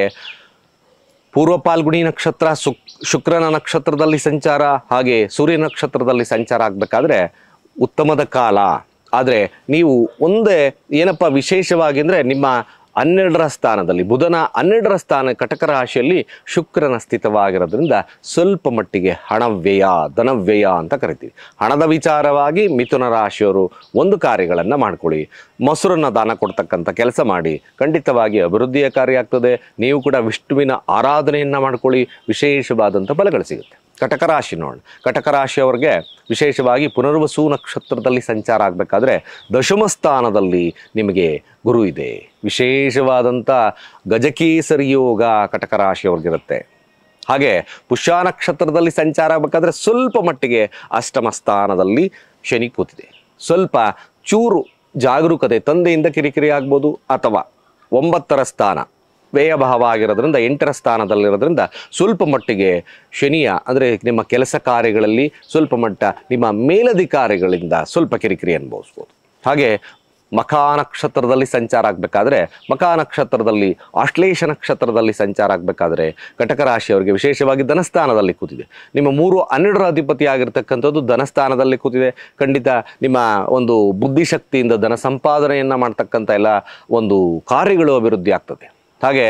ಪೂರ್ವ ಪಾಲ್ಗುಣಿ ನಕ್ಷತ್ರ ಸುಕ್ ಶುಕ್ರನ ನಕ್ಷತ್ರದಲ್ಲಿ ಸಂಚಾರ ಹಾಗೆ ಸೂರ್ಯ ನಕ್ಷತ್ರದಲ್ಲಿ ಸಂಚಾರ ಆಗಬೇಕಾದ್ರೆ ಉತ್ತಮದ ಕಾಲ. ಆದರೆ ನೀವು ಒಂದೇ ಏನಪ್ಪ ವಿಶೇಷವಾಗಿ ಅಂದರೆ ನಿಮ್ಮ ಹನ್ನೆರಡರ ಸ್ಥಾನದಲ್ಲಿ ಬುಧನ ಹನ್ನೆರಡರ ಸ್ಥಾನ ಕಟಕ ರಾಶಿಯಲ್ಲಿ ಶುಕ್ರನ ಸ್ಥಿತವಾಗಿರೋದ್ರಿಂದ ಸ್ವಲ್ಪ ಮಟ್ಟಿಗೆ ಹಣವ್ಯಯ ಧನವ್ಯಯ ಅಂತ ಕರಿತೀವಿ. ಹಣದ ವಿಚಾರವಾಗಿ ಮಿಥುನ ರಾಶಿಯವರು ಒಂದು ಕಾರ್ಯಗಳನ್ನು ಮಾಡ್ಕೊಳ್ಳಿ. ಮೊಸರನ್ನು ದಾನ ಕೊಡ್ತಕ್ಕಂಥ ಕೆಲಸ ಮಾಡಿ, ಖಂಡಿತವಾಗಿ ಅಭಿವೃದ್ಧಿಯ ಕಾರ್ಯ ಆಗ್ತದೆ. ನೀವು ಕೂಡ ವಿಷ್ಣುವಿನ ಆರಾಧನೆಯನ್ನು ಮಾಡ್ಕೊಳ್ಳಿ, ವಿಶೇಷವಾದಂಥ ಫಲಗಳು ಸಿಗುತ್ತೆ. ಕಟಕ ರಾಶಿ ನೋಡೋಣ. ಕಟಕ ರಾಶಿಯವರಿಗೆ ವಿಶೇಷವಾಗಿ ಪುನರ್ವಸು ನಕ್ಷತ್ರದಲ್ಲಿ ಸಂಚಾರ ಆಗಬೇಕಾದ್ರೆ ದಶಮ ಸ್ಥಾನದಲ್ಲಿ ನಿಮಗೆ ಗುರು ಇದೆ. ವಿಶೇಷವಾದಂಥ ಗಜಕೇಸರಿ ಯೋಗ ಕಟಕ ರಾಶಿಯವ್ರಿಗಿರುತ್ತೆ. ಹಾಗೆ ಪುಷ್ಯ ನಕ್ಷತ್ರದಲ್ಲಿ ಸಂಚಾರ ಆಗಬೇಕಾದ್ರೆ ಸ್ವಲ್ಪ ಮಟ್ಟಿಗೆ ಅಷ್ಟಮ ಸ್ಥಾನದಲ್ಲಿ ಶನಿ ಕೂತಿದೆ. ಸ್ವಲ್ಪ ಚೂರು ಜಾಗರೂಕತೆ, ತಂದೆಯಿಂದ ಕಿರಿಕಿರಿ ಆಗ್ಬೋದು, ಅಥವಾ ಒಂಬತ್ತರ ಸ್ಥಾನ ವ್ಯಯಭಾವ ಆಗಿರೋದ್ರಿಂದ ಎಂಟರ ಸ್ಥಾನದಲ್ಲಿರೋದ್ರಿಂದ ಸ್ವಲ್ಪ ಮಟ್ಟಿಗೆ ಶನಿಯ ಅಂದರೆ ನಿಮ್ಮ ಕೆಲಸ ಕಾರ್ಯಗಳಲ್ಲಿ ಸ್ವಲ್ಪ ಮಟ್ಟ ನಿಮ್ಮ ಮೇಲಧಿಕಾರಿಗಳಿಂದ ಸ್ವಲ್ಪ ಕಿರಿಕಿರಿ ಅನುಭವಿಸ್ಬೋದು. ಹಾಗೆ ಮಖಾ ನಕ್ಷತ್ರದಲ್ಲಿ ಸಂಚಾರ ಆಗಬೇಕಾದ್ರೆ ಮಖಾ ನಕ್ಷತ್ರದಲ್ಲಿ ಆಶ್ಲೇಷ ನಕ್ಷತ್ರದಲ್ಲಿ ಸಂಚಾರ ಆಗಬೇಕಾದ್ರೆ ಕಟಕ ರಾಶಿಯವರಿಗೆ ವಿಶೇಷವಾಗಿ ಧನಸ್ಥಾನದಲ್ಲಿ ಕೂತಿದೆ. ನಿಮ್ಮ ಮೂರು ಹನ್ನೆರಡರ ಅಧಿಪತಿ ಆಗಿರ್ತಕ್ಕಂಥದ್ದು ಧನಸ್ಥಾನದಲ್ಲಿ ಕೂತಿದೆ. ಖಂಡಿತ ನಿಮ್ಮ ಒಂದು ಬುದ್ಧಿಶಕ್ತಿಯಿಂದ ಧನ ಸಂಪಾದನೆಯನ್ನು ಮಾಡ್ತಕ್ಕಂಥ ಎಲ್ಲ ಒಂದು ಕಾರ್ಯಗಳು ಅಭಿವೃದ್ಧಿ ಆಗ್ತದೆ. ಹಾಗೆ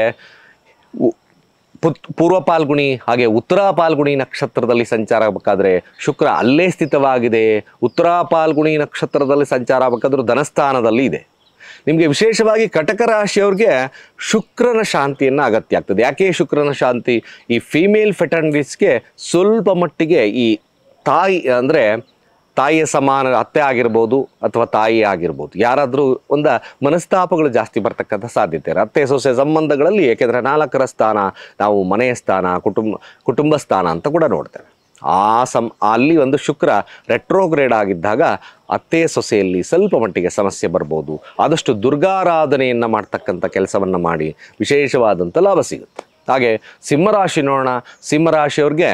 ಪೂರ್ವ ಪಾಲ್ಗುಣಿ ಹಾಗೆ ಉತ್ತರ ಪಾಲ್ಗುಣಿ ನಕ್ಷತ್ರದಲ್ಲಿ ಸಂಚಾರ ಆಗಬೇಕಾದ್ರೆ ಶುಕ್ರ ಅಲ್ಲೇ ಸ್ಥಿತವಾಗಿದೆ. ಉತ್ತರ ಪಾಲ್ಗುಣಿ ನಕ್ಷತ್ರದಲ್ಲಿ ಸಂಚಾರ ಆಗಬೇಕಾದ್ರೂ ಧನಸ್ಥಾನದಲ್ಲಿ ಇದೆ. ನಿಮಗೆ ವಿಶೇಷವಾಗಿ ಕಟಕ ರಾಶಿಯವ್ರಿಗೆ ಶುಕ್ರನ ಶಾಂತಿಯನ್ನು ಅಗತ್ಯ ಆಗ್ತದೆ. ಯಾಕೆ ಶುಕ್ರನ ಶಾಂತಿ? ಈ ಫೀಮೇಲ್ ಫೆಟರ್ನಿಟೀಸ್ಗೆ ಸ್ವಲ್ಪ ಮಟ್ಟಿಗೆ ಈ ತಾಯಿ ಅಂದರೆ ತಾಯಿಯ ಸಮಾನ ಅತ್ತೆ ಆಗಿರ್ಬೋದು ಅಥವಾ ತಾಯಿ ಆಗಿರ್ಬೋದು, ಯಾರಾದರೂ ಒಂದು ಮನಸ್ತಾಪಗಳು ಜಾಸ್ತಿ ಬರ್ತಕ್ಕಂಥ ಸಾಧ್ಯತೆ ಇದೆ ಅತ್ತೆ ಸೊಸೆ ಸಂಬಂಧಗಳಲ್ಲಿ. ಏಕೆಂದರೆ ನಾಲ್ಕರ ಸ್ಥಾನ ನಾವು ಮನೆಯ ಸ್ಥಾನ, ಕುಟುಂಬ ಕುಟುಂಬ ಸ್ಥಾನ ಅಂತ ಕೂಡ ನೋಡ್ತೇವೆ. ಆ ಸಂ ಅಲ್ಲಿ ಒಂದು ಶುಕ್ರ ರೆಟ್ರೋಗ್ರೇಡ್ ಆಗಿದ್ದಾಗ ಅತ್ತೆ ಸೊಸೆಯಲ್ಲಿ ಸ್ವಲ್ಪ ಮಟ್ಟಿಗೆ ಸಮಸ್ಯೆ ಬರ್ಬೋದು. ಆದಷ್ಟು ದುರ್ಗಾರಾಧನೆಯನ್ನು ಮಾಡ್ತಕ್ಕಂಥ ಕೆಲಸವನ್ನು ಮಾಡಿ ವಿಶೇಷವಾದಂಥ ಲಾಭ ಸಿಗುತ್ತೆ. ಹಾಗೆ ಸಿಂಹರಾಶಿ ನೋಡೋಣ. ಸಿಂಹರಾಶಿಯವ್ರಿಗೆ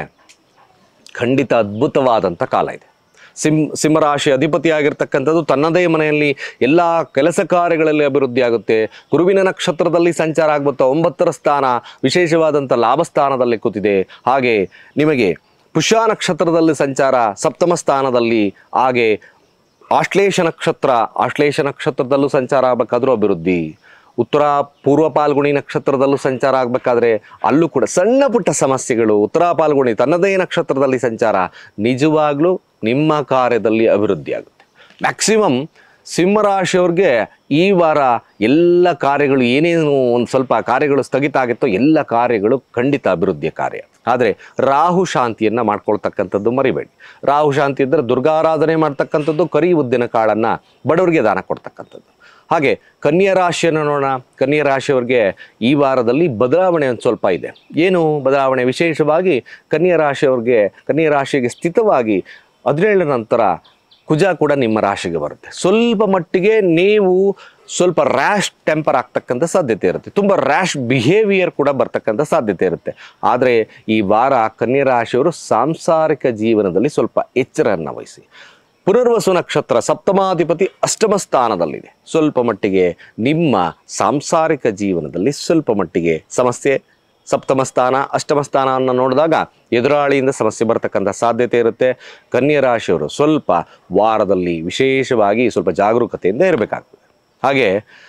ಖಂಡಿತ ಅದ್ಭುತವಾದಂಥ ಕಾಲ ಇದೆ. ಸಿಂ ಸಿಂಹರಾಶಿ ಅಧಿಪತಿಯಾಗಿರ್ತಕ್ಕಂಥದ್ದು ತನ್ನದೇ ಮನೆಯಲ್ಲಿ ಎಲ್ಲ ಕೆಲಸ ಕಾರ್ಯಗಳಲ್ಲಿ ಅಭಿವೃದ್ಧಿ ಆಗುತ್ತೆ. ಗುರುವಿನ ನಕ್ಷತ್ರದಲ್ಲಿ ಸಂಚಾರ ಆಗ್ಬೋದು. ಒಂಬತ್ತರ ಸ್ಥಾನ ವಿಶೇಷವಾದಂಥ ಲಾಭ ಸ್ಥಾನದಲ್ಲಿ ಕೂತಿದೆ. ಹಾಗೆ ನಿಮಗೆ ಪುಷ್ಯ ನಕ್ಷತ್ರದಲ್ಲಿ ಸಂಚಾರ ಸಪ್ತಮ ಸ್ಥಾನದಲ್ಲಿ, ಹಾಗೆ ಆಶ್ಲೇಷ ನಕ್ಷತ್ರ ಆಶ್ಲೇಷ ನಕ್ಷತ್ರದಲ್ಲೂ ಸಂಚಾರ ಆಗಬೇಕಾದ್ರೂ ಅಭಿವೃದ್ಧಿ. ಉತ್ತರ ಪೂರ್ವ ಪಾಲ್ಗುಣಿ ನಕ್ಷತ್ರದಲ್ಲೂ ಸಂಚಾರ ಆಗಬೇಕಾದ್ರೆ ಅಲ್ಲೂ ಕೂಡ ಸಣ್ಣ ಪುಟ್ಟ ಸಮಸ್ಯೆಗಳು. ಉತ್ತರ ಪಾಲ್ಗುಣಿ ತನ್ನದೇ ನಕ್ಷತ್ರದಲ್ಲಿ ಸಂಚಾರ ನಿಜವಾಗ್ಲೂ ನಿಮ್ಮ ಕಾರ್ಯದಲ್ಲಿ ಅಭಿವೃದ್ಧಿ ಆಗುತ್ತೆ. ಮ್ಯಾಕ್ಸಿಮಮ್ ಸಿಂಹರಾಶಿಯವ್ರಿಗೆ ಈ ವಾರ ಎಲ್ಲ ಕಾರ್ಯಗಳು ಏನೇನು ಒಂದು ಸ್ವಲ್ಪ ಕಾರ್ಯಗಳು ಸ್ಥಗಿತ ಆಗಿತ್ತೋ ಎಲ್ಲ ಕಾರ್ಯಗಳು ಖಂಡಿತ ಅಭಿವೃದ್ಧಿಯ ಕಾರ್ಯ. ಆದರೆ ರಾಹು ಶಾಂತಿಯನ್ನು ಮಾಡ್ಕೊಳ್ತಕ್ಕಂಥದ್ದು ಮರಿಬೇಡಿ. ರಾಹು ಶಾಂತಿ ಇದ್ದರೆ ದುರ್ಗಾರಾಧನೆ ಮಾಡ್ತಕ್ಕಂಥದ್ದು, ಕರಿ ಉದ್ದಿನ ಕಾಳನ್ನು ಬಡವರಿಗೆ ದಾನ ಕೊಡ್ತಕ್ಕಂಥದ್ದು. ಹಾಗೆ ಕನ್ಯಾ ರಾಶಿಯನ್ನು ನೋಡೋಣ. ಕನ್ಯಾ ರಾಶಿಯವ್ರಿಗೆ ಈ ವಾರದಲ್ಲಿ ಬದಲಾವಣೆ ಒಂದು ಸ್ವಲ್ಪ ಇದೆ. ಏನು ಬದಲಾವಣೆ? ವಿಶೇಷವಾಗಿ ಕನ್ಯಾ ರಾಶಿಯವ್ರಿಗೆ ಕನ್ಯಾ ರಾಶಿಗೆ ಸ್ಥಿತವಾಗಿ ಹದಿನೇಳರ ನಂತರ ಕುಜ ಕೂಡ ನಿಮ್ಮ ರಾಶಿಗೆ ಬರುತ್ತೆ. ಸ್ವಲ್ಪ ಮಟ್ಟಿಗೆ ನೀವು ಸ್ವಲ್ಪ ರ್ಯಾಶ್ ಟೆಂಪರ್ ಆಗ್ತಕ್ಕಂಥ ಸಾಧ್ಯತೆ ಇರುತ್ತೆ. ತುಂಬ ರ್ಯಾಶ್ ಬಿಹೇವಿಯರ್ ಕೂಡ ಬರ್ತಕ್ಕಂಥ ಸಾಧ್ಯತೆ ಇರುತ್ತೆ. ಆದರೆ ಈ ವಾರ ಕನ್ಯಾ ರಾಶಿಯವರು ಸಾಂಸಾರಿಕ ಜೀವನದಲ್ಲಿ ಸ್ವಲ್ಪ ಎಚ್ಚರವನ್ನು ವಹಿಸಿ. ಪುನರ್ವಸು ನಕ್ಷತ್ರ ಸಪ್ತಮಾಧಿಪತಿ ಅಷ್ಟಮ ಸ್ಥಾನದಲ್ಲಿದೆ. ಸ್ವಲ್ಪ ಮಟ್ಟಿಗೆ ನಿಮ್ಮ ಸಾಂಸಾರಿಕ ಜೀವನದಲ್ಲಿ ಸ್ವಲ್ಪ ಮಟ್ಟಿಗೆ ಸಮಸ್ಯೆ. ಸಪ್ತಮ ಸ್ಥಾನ ಅಷ್ಟಮ ಸ್ಥಾನವನ್ನು ನೋಡಿದಾಗ ಎದುರಾಳಿಯಿಂದ ಸಮಸ್ಯೆ ಬರ್ತಕ್ಕಂಥ ಸಾಧ್ಯತೆ ಇರುತ್ತೆ. ಕನ್ಯಾ ರಾಶಿಯವರು ಸ್ವಲ್ಪ ವಾರದಲ್ಲಿ ವಿಶೇಷವಾಗಿ ಸ್ವಲ್ಪ ಜಾಗರೂಕತೆಯಿಂದ ಇರಬೇಕಾಗ್ತದೆ. ಹಾಗೆ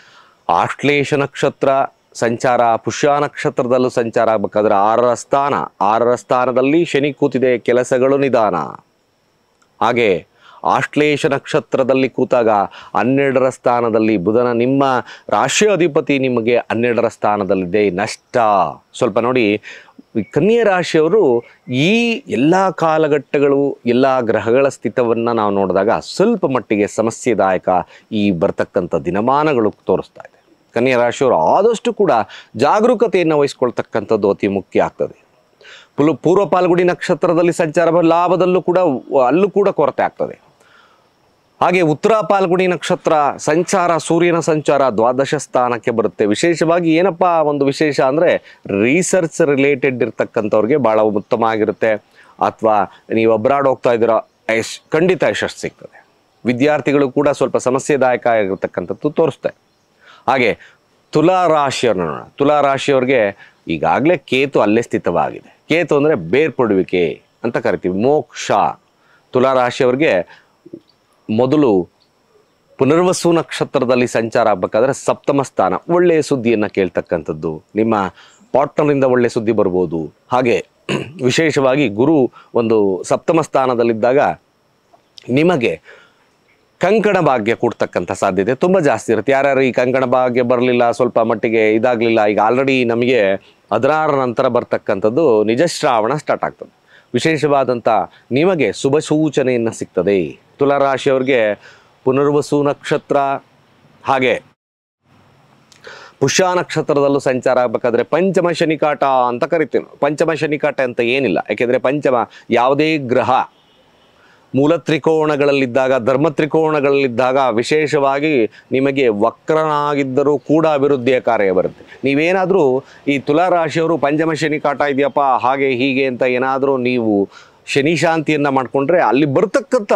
ಆಶ್ಲೇಷ ನಕ್ಷತ್ರ ಸಂಚಾರ ಪುಷ್ಯ ನಕ್ಷತ್ರದಲ್ಲೂ ಸಂಚಾರ ಆಗಬೇಕಾದ್ರೆ ಆರರ ಸ್ಥಾನ ಆರರ ಸ್ಥಾನದಲ್ಲಿ ಶನಿ ಕೂತಿದೆ. ಕೆಲಸಗಳು ನಿಧಾನ. ಹಾಗೆ ಆಶ್ಲೇಷ ನಕ್ಷತ್ರದಲ್ಲಿ ಕೂತಾಗ ಹನ್ನೆರಡರ ಸ್ಥಾನದಲ್ಲಿ ಬುಧನ ನಿಮ್ಮ ರಾಶಿ ಅಧಿಪತಿ ನಿಮಗೆ ಹನ್ನೆರಡರ ಸ್ಥಾನದಲ್ಲಿದೆ. ನಷ್ಟ ಸ್ವಲ್ಪ ನೋಡಿ. ಕನ್ಯಾ ರಾಶಿಯವರು ಈ ಎಲ್ಲ ಕಾಲಘಟ್ಟಗಳು ಎಲ್ಲ ಗ್ರಹಗಳ ಸ್ಥಿತವನ್ನು ನಾವು ನೋಡಿದಾಗ ಸ್ವಲ್ಪ ಮಟ್ಟಿಗೆ ಸಮಸ್ಯೆದಾಯಕ ಈ ಬರ್ತಕ್ಕಂಥ ದಿನಮಾನಗಳು ತೋರಿಸ್ತಾ ಇದೆ. ಕನ್ಯಾ ರಾಶಿಯವರು ಆದಷ್ಟು ಕೂಡ ಜಾಗರೂಕತೆಯನ್ನು ವಹಿಸ್ಕೊಳ್ತಕ್ಕಂಥದ್ದು ಅತಿ ಮುಖ್ಯ ಆಗ್ತದೆ. ಪುಲು ಪೂರ್ವ ಪಾಲ್ಗುಡಿ ನಕ್ಷತ್ರದಲ್ಲಿ ಸಂಚಾರ ಲಾಭದಲ್ಲೂ ಕೂಡ ಅಲ್ಲೂ ಕೂಡ ಕೊರತೆ ಆಗ್ತದೆ. ಹಾಗೆ ಉತ್ತರ ಪಾಲ್ಗುಣಿ ನಕ್ಷತ್ರ ಸಂಚಾರ ಸೂರ್ಯನ ಸಂಚಾರ ದ್ವಾದಶ ಸ್ಥಾನಕ್ಕೆ ಬರುತ್ತೆ. ವಿಶೇಷವಾಗಿ ಏನಪ್ಪ ಒಂದು ವಿಶೇಷ ಅಂದರೆ ರಿಸರ್ಚ್ ರಿಲೇಟೆಡ್ ಇರ್ತಕ್ಕಂಥವ್ರಿಗೆ ಭಾಳ ಉತ್ತಮ ಆಗಿರುತ್ತೆ. ಅಥವಾ ನೀವು ಅಬ್ರಾಡ್ ಹೋಗ್ತಾ ಇದ್ದೀರಾ, ಯಶ್ ಖಂಡಿತ ಯಶಸ್ಸು ಸಿಗ್ತದೆ. ವಿದ್ಯಾರ್ಥಿಗಳು ಕೂಡ ಸ್ವಲ್ಪ ಸಮಸ್ಯೆದಾಯಕ ಆಗಿರ್ತಕ್ಕಂಥದ್ದು ತೋರಿಸ್ತಾರೆ. ಹಾಗೆ ತುಲಾ ರಾಶಿಯನ್ನು ನೋಡೋಣ. ತುಲಾ ರಾಶಿಯವ್ರಿಗೆ ಈಗಾಗಲೇ ಕೇತು ಅಲ್ಲೇ ಸ್ಥಿತವಾಗಿದೆ. ಕೇತು ಅಂದರೆ ಬೇರ್ಪಡುವಿಕೆ ಅಂತ ಕರಿತೀವಿ, ಮೋಕ್ಷ. ತುಲಾ ರಾಶಿಯವ್ರಿಗೆ ಮೊದಲು ಪುನರ್ವಸು ನಕ್ಷತ್ರದಲ್ಲಿ ಸಂಚಾರ ಆಗಬೇಕಾದ್ರೆ ಸಪ್ತಮ ಸ್ಥಾನ, ಒಳ್ಳೆಯ ಸುದ್ದಿಯನ್ನು ಕೇಳ್ತಕ್ಕಂಥದ್ದು, ನಿಮ್ಮ ಪಾರ್ಟ್ನರಿಂದ ಒಳ್ಳೆಯ ಸುದ್ದಿ ಬರ್ಬೋದು. ಹಾಗೆ ವಿಶೇಷವಾಗಿ ಗುರು ಒಂದು ಸಪ್ತಮ ಸ್ಥಾನದಲ್ಲಿದ್ದಾಗ ನಿಮಗೆ ಕಂಕಣ ಭಾಗ್ಯ ಕೊಡ್ತಕ್ಕಂಥ ಸಾಧ್ಯತೆ ತುಂಬ ಜಾಸ್ತಿ ಇರುತ್ತೆ. ಯಾರ್ಯಾರು ಈ ಕಂಕಣ ಭಾಗ್ಯ ಬರಲಿಲ್ಲ, ಸ್ವಲ್ಪ ಮಟ್ಟಿಗೆ ಇದಾಗಲಿಲ್ಲ, ಈಗ ಆಲ್ರೆಡಿ ನಮಗೆ ಹದಿನಾರರ ನಂತರ ಬರ್ತಕ್ಕಂಥದ್ದು ನಿಜ ಶ್ರಾವಣ ಸ್ಟಾರ್ಟ್ ಆಗ್ತದೆ. ವಿಶೇಷವಾದಂಥ ನಿಮಗೆ ಶುಭ ಸೂಚನೆಯನ್ನು ಸಿಗ್ತದೆ. ತುಲಾರಾಶಿಯವ್ರಿಗೆ ಪುನರ್ವಸು ನಕ್ಷತ್ರ ಹಾಗೆ ಪುಷ್ಯ ನಕ್ಷತ್ರದಲ್ಲೂ ಸಂಚಾರ ಆಗಬೇಕಾದ್ರೆ ಪಂಚಮ ಶನಿಕಾಟ ಅಂತ ಕರಿತೀವಿ. ಪಂಚಮ ಶನಿಕಾಟ ಅಂತ ಏನಿಲ್ಲ, ಯಾಕೆಂದರೆ ಪಂಚಮ ಯಾವುದೇ ಗ್ರಹ ಮೂಲ ತ್ರಿಕೋಣಗಳಲ್ಲಿದ್ದಾಗ, ಧರ್ಮ ತ್ರಿಕೋಣಗಳಲ್ಲಿದ್ದಾಗ ವಿಶೇಷವಾಗಿ ನಿಮಗೆ ವಕ್ರನಾಗಿದ್ದರೂ ಕೂಡ ಅಭಿವೃದ್ಧಿಯ ಕಾರ್ಯ ಬರುತ್ತೆ. ನೀವೇನಾದರೂ ಈ ತುಲಾರಾಶಿಯವರು ಪಂಚಮ ಶನಿ ಕಾಟ ಇದೆಯಪ್ಪ ಹಾಗೆ ಹೀಗೆ ಅಂತ ಏನಾದರೂ ನೀವು ಶನಿ ಶಾಂತಿಯನ್ನು ಮಾಡಿಕೊಂಡ್ರೆ ಅಲ್ಲಿ ಬರ್ತಕ್ಕಂಥ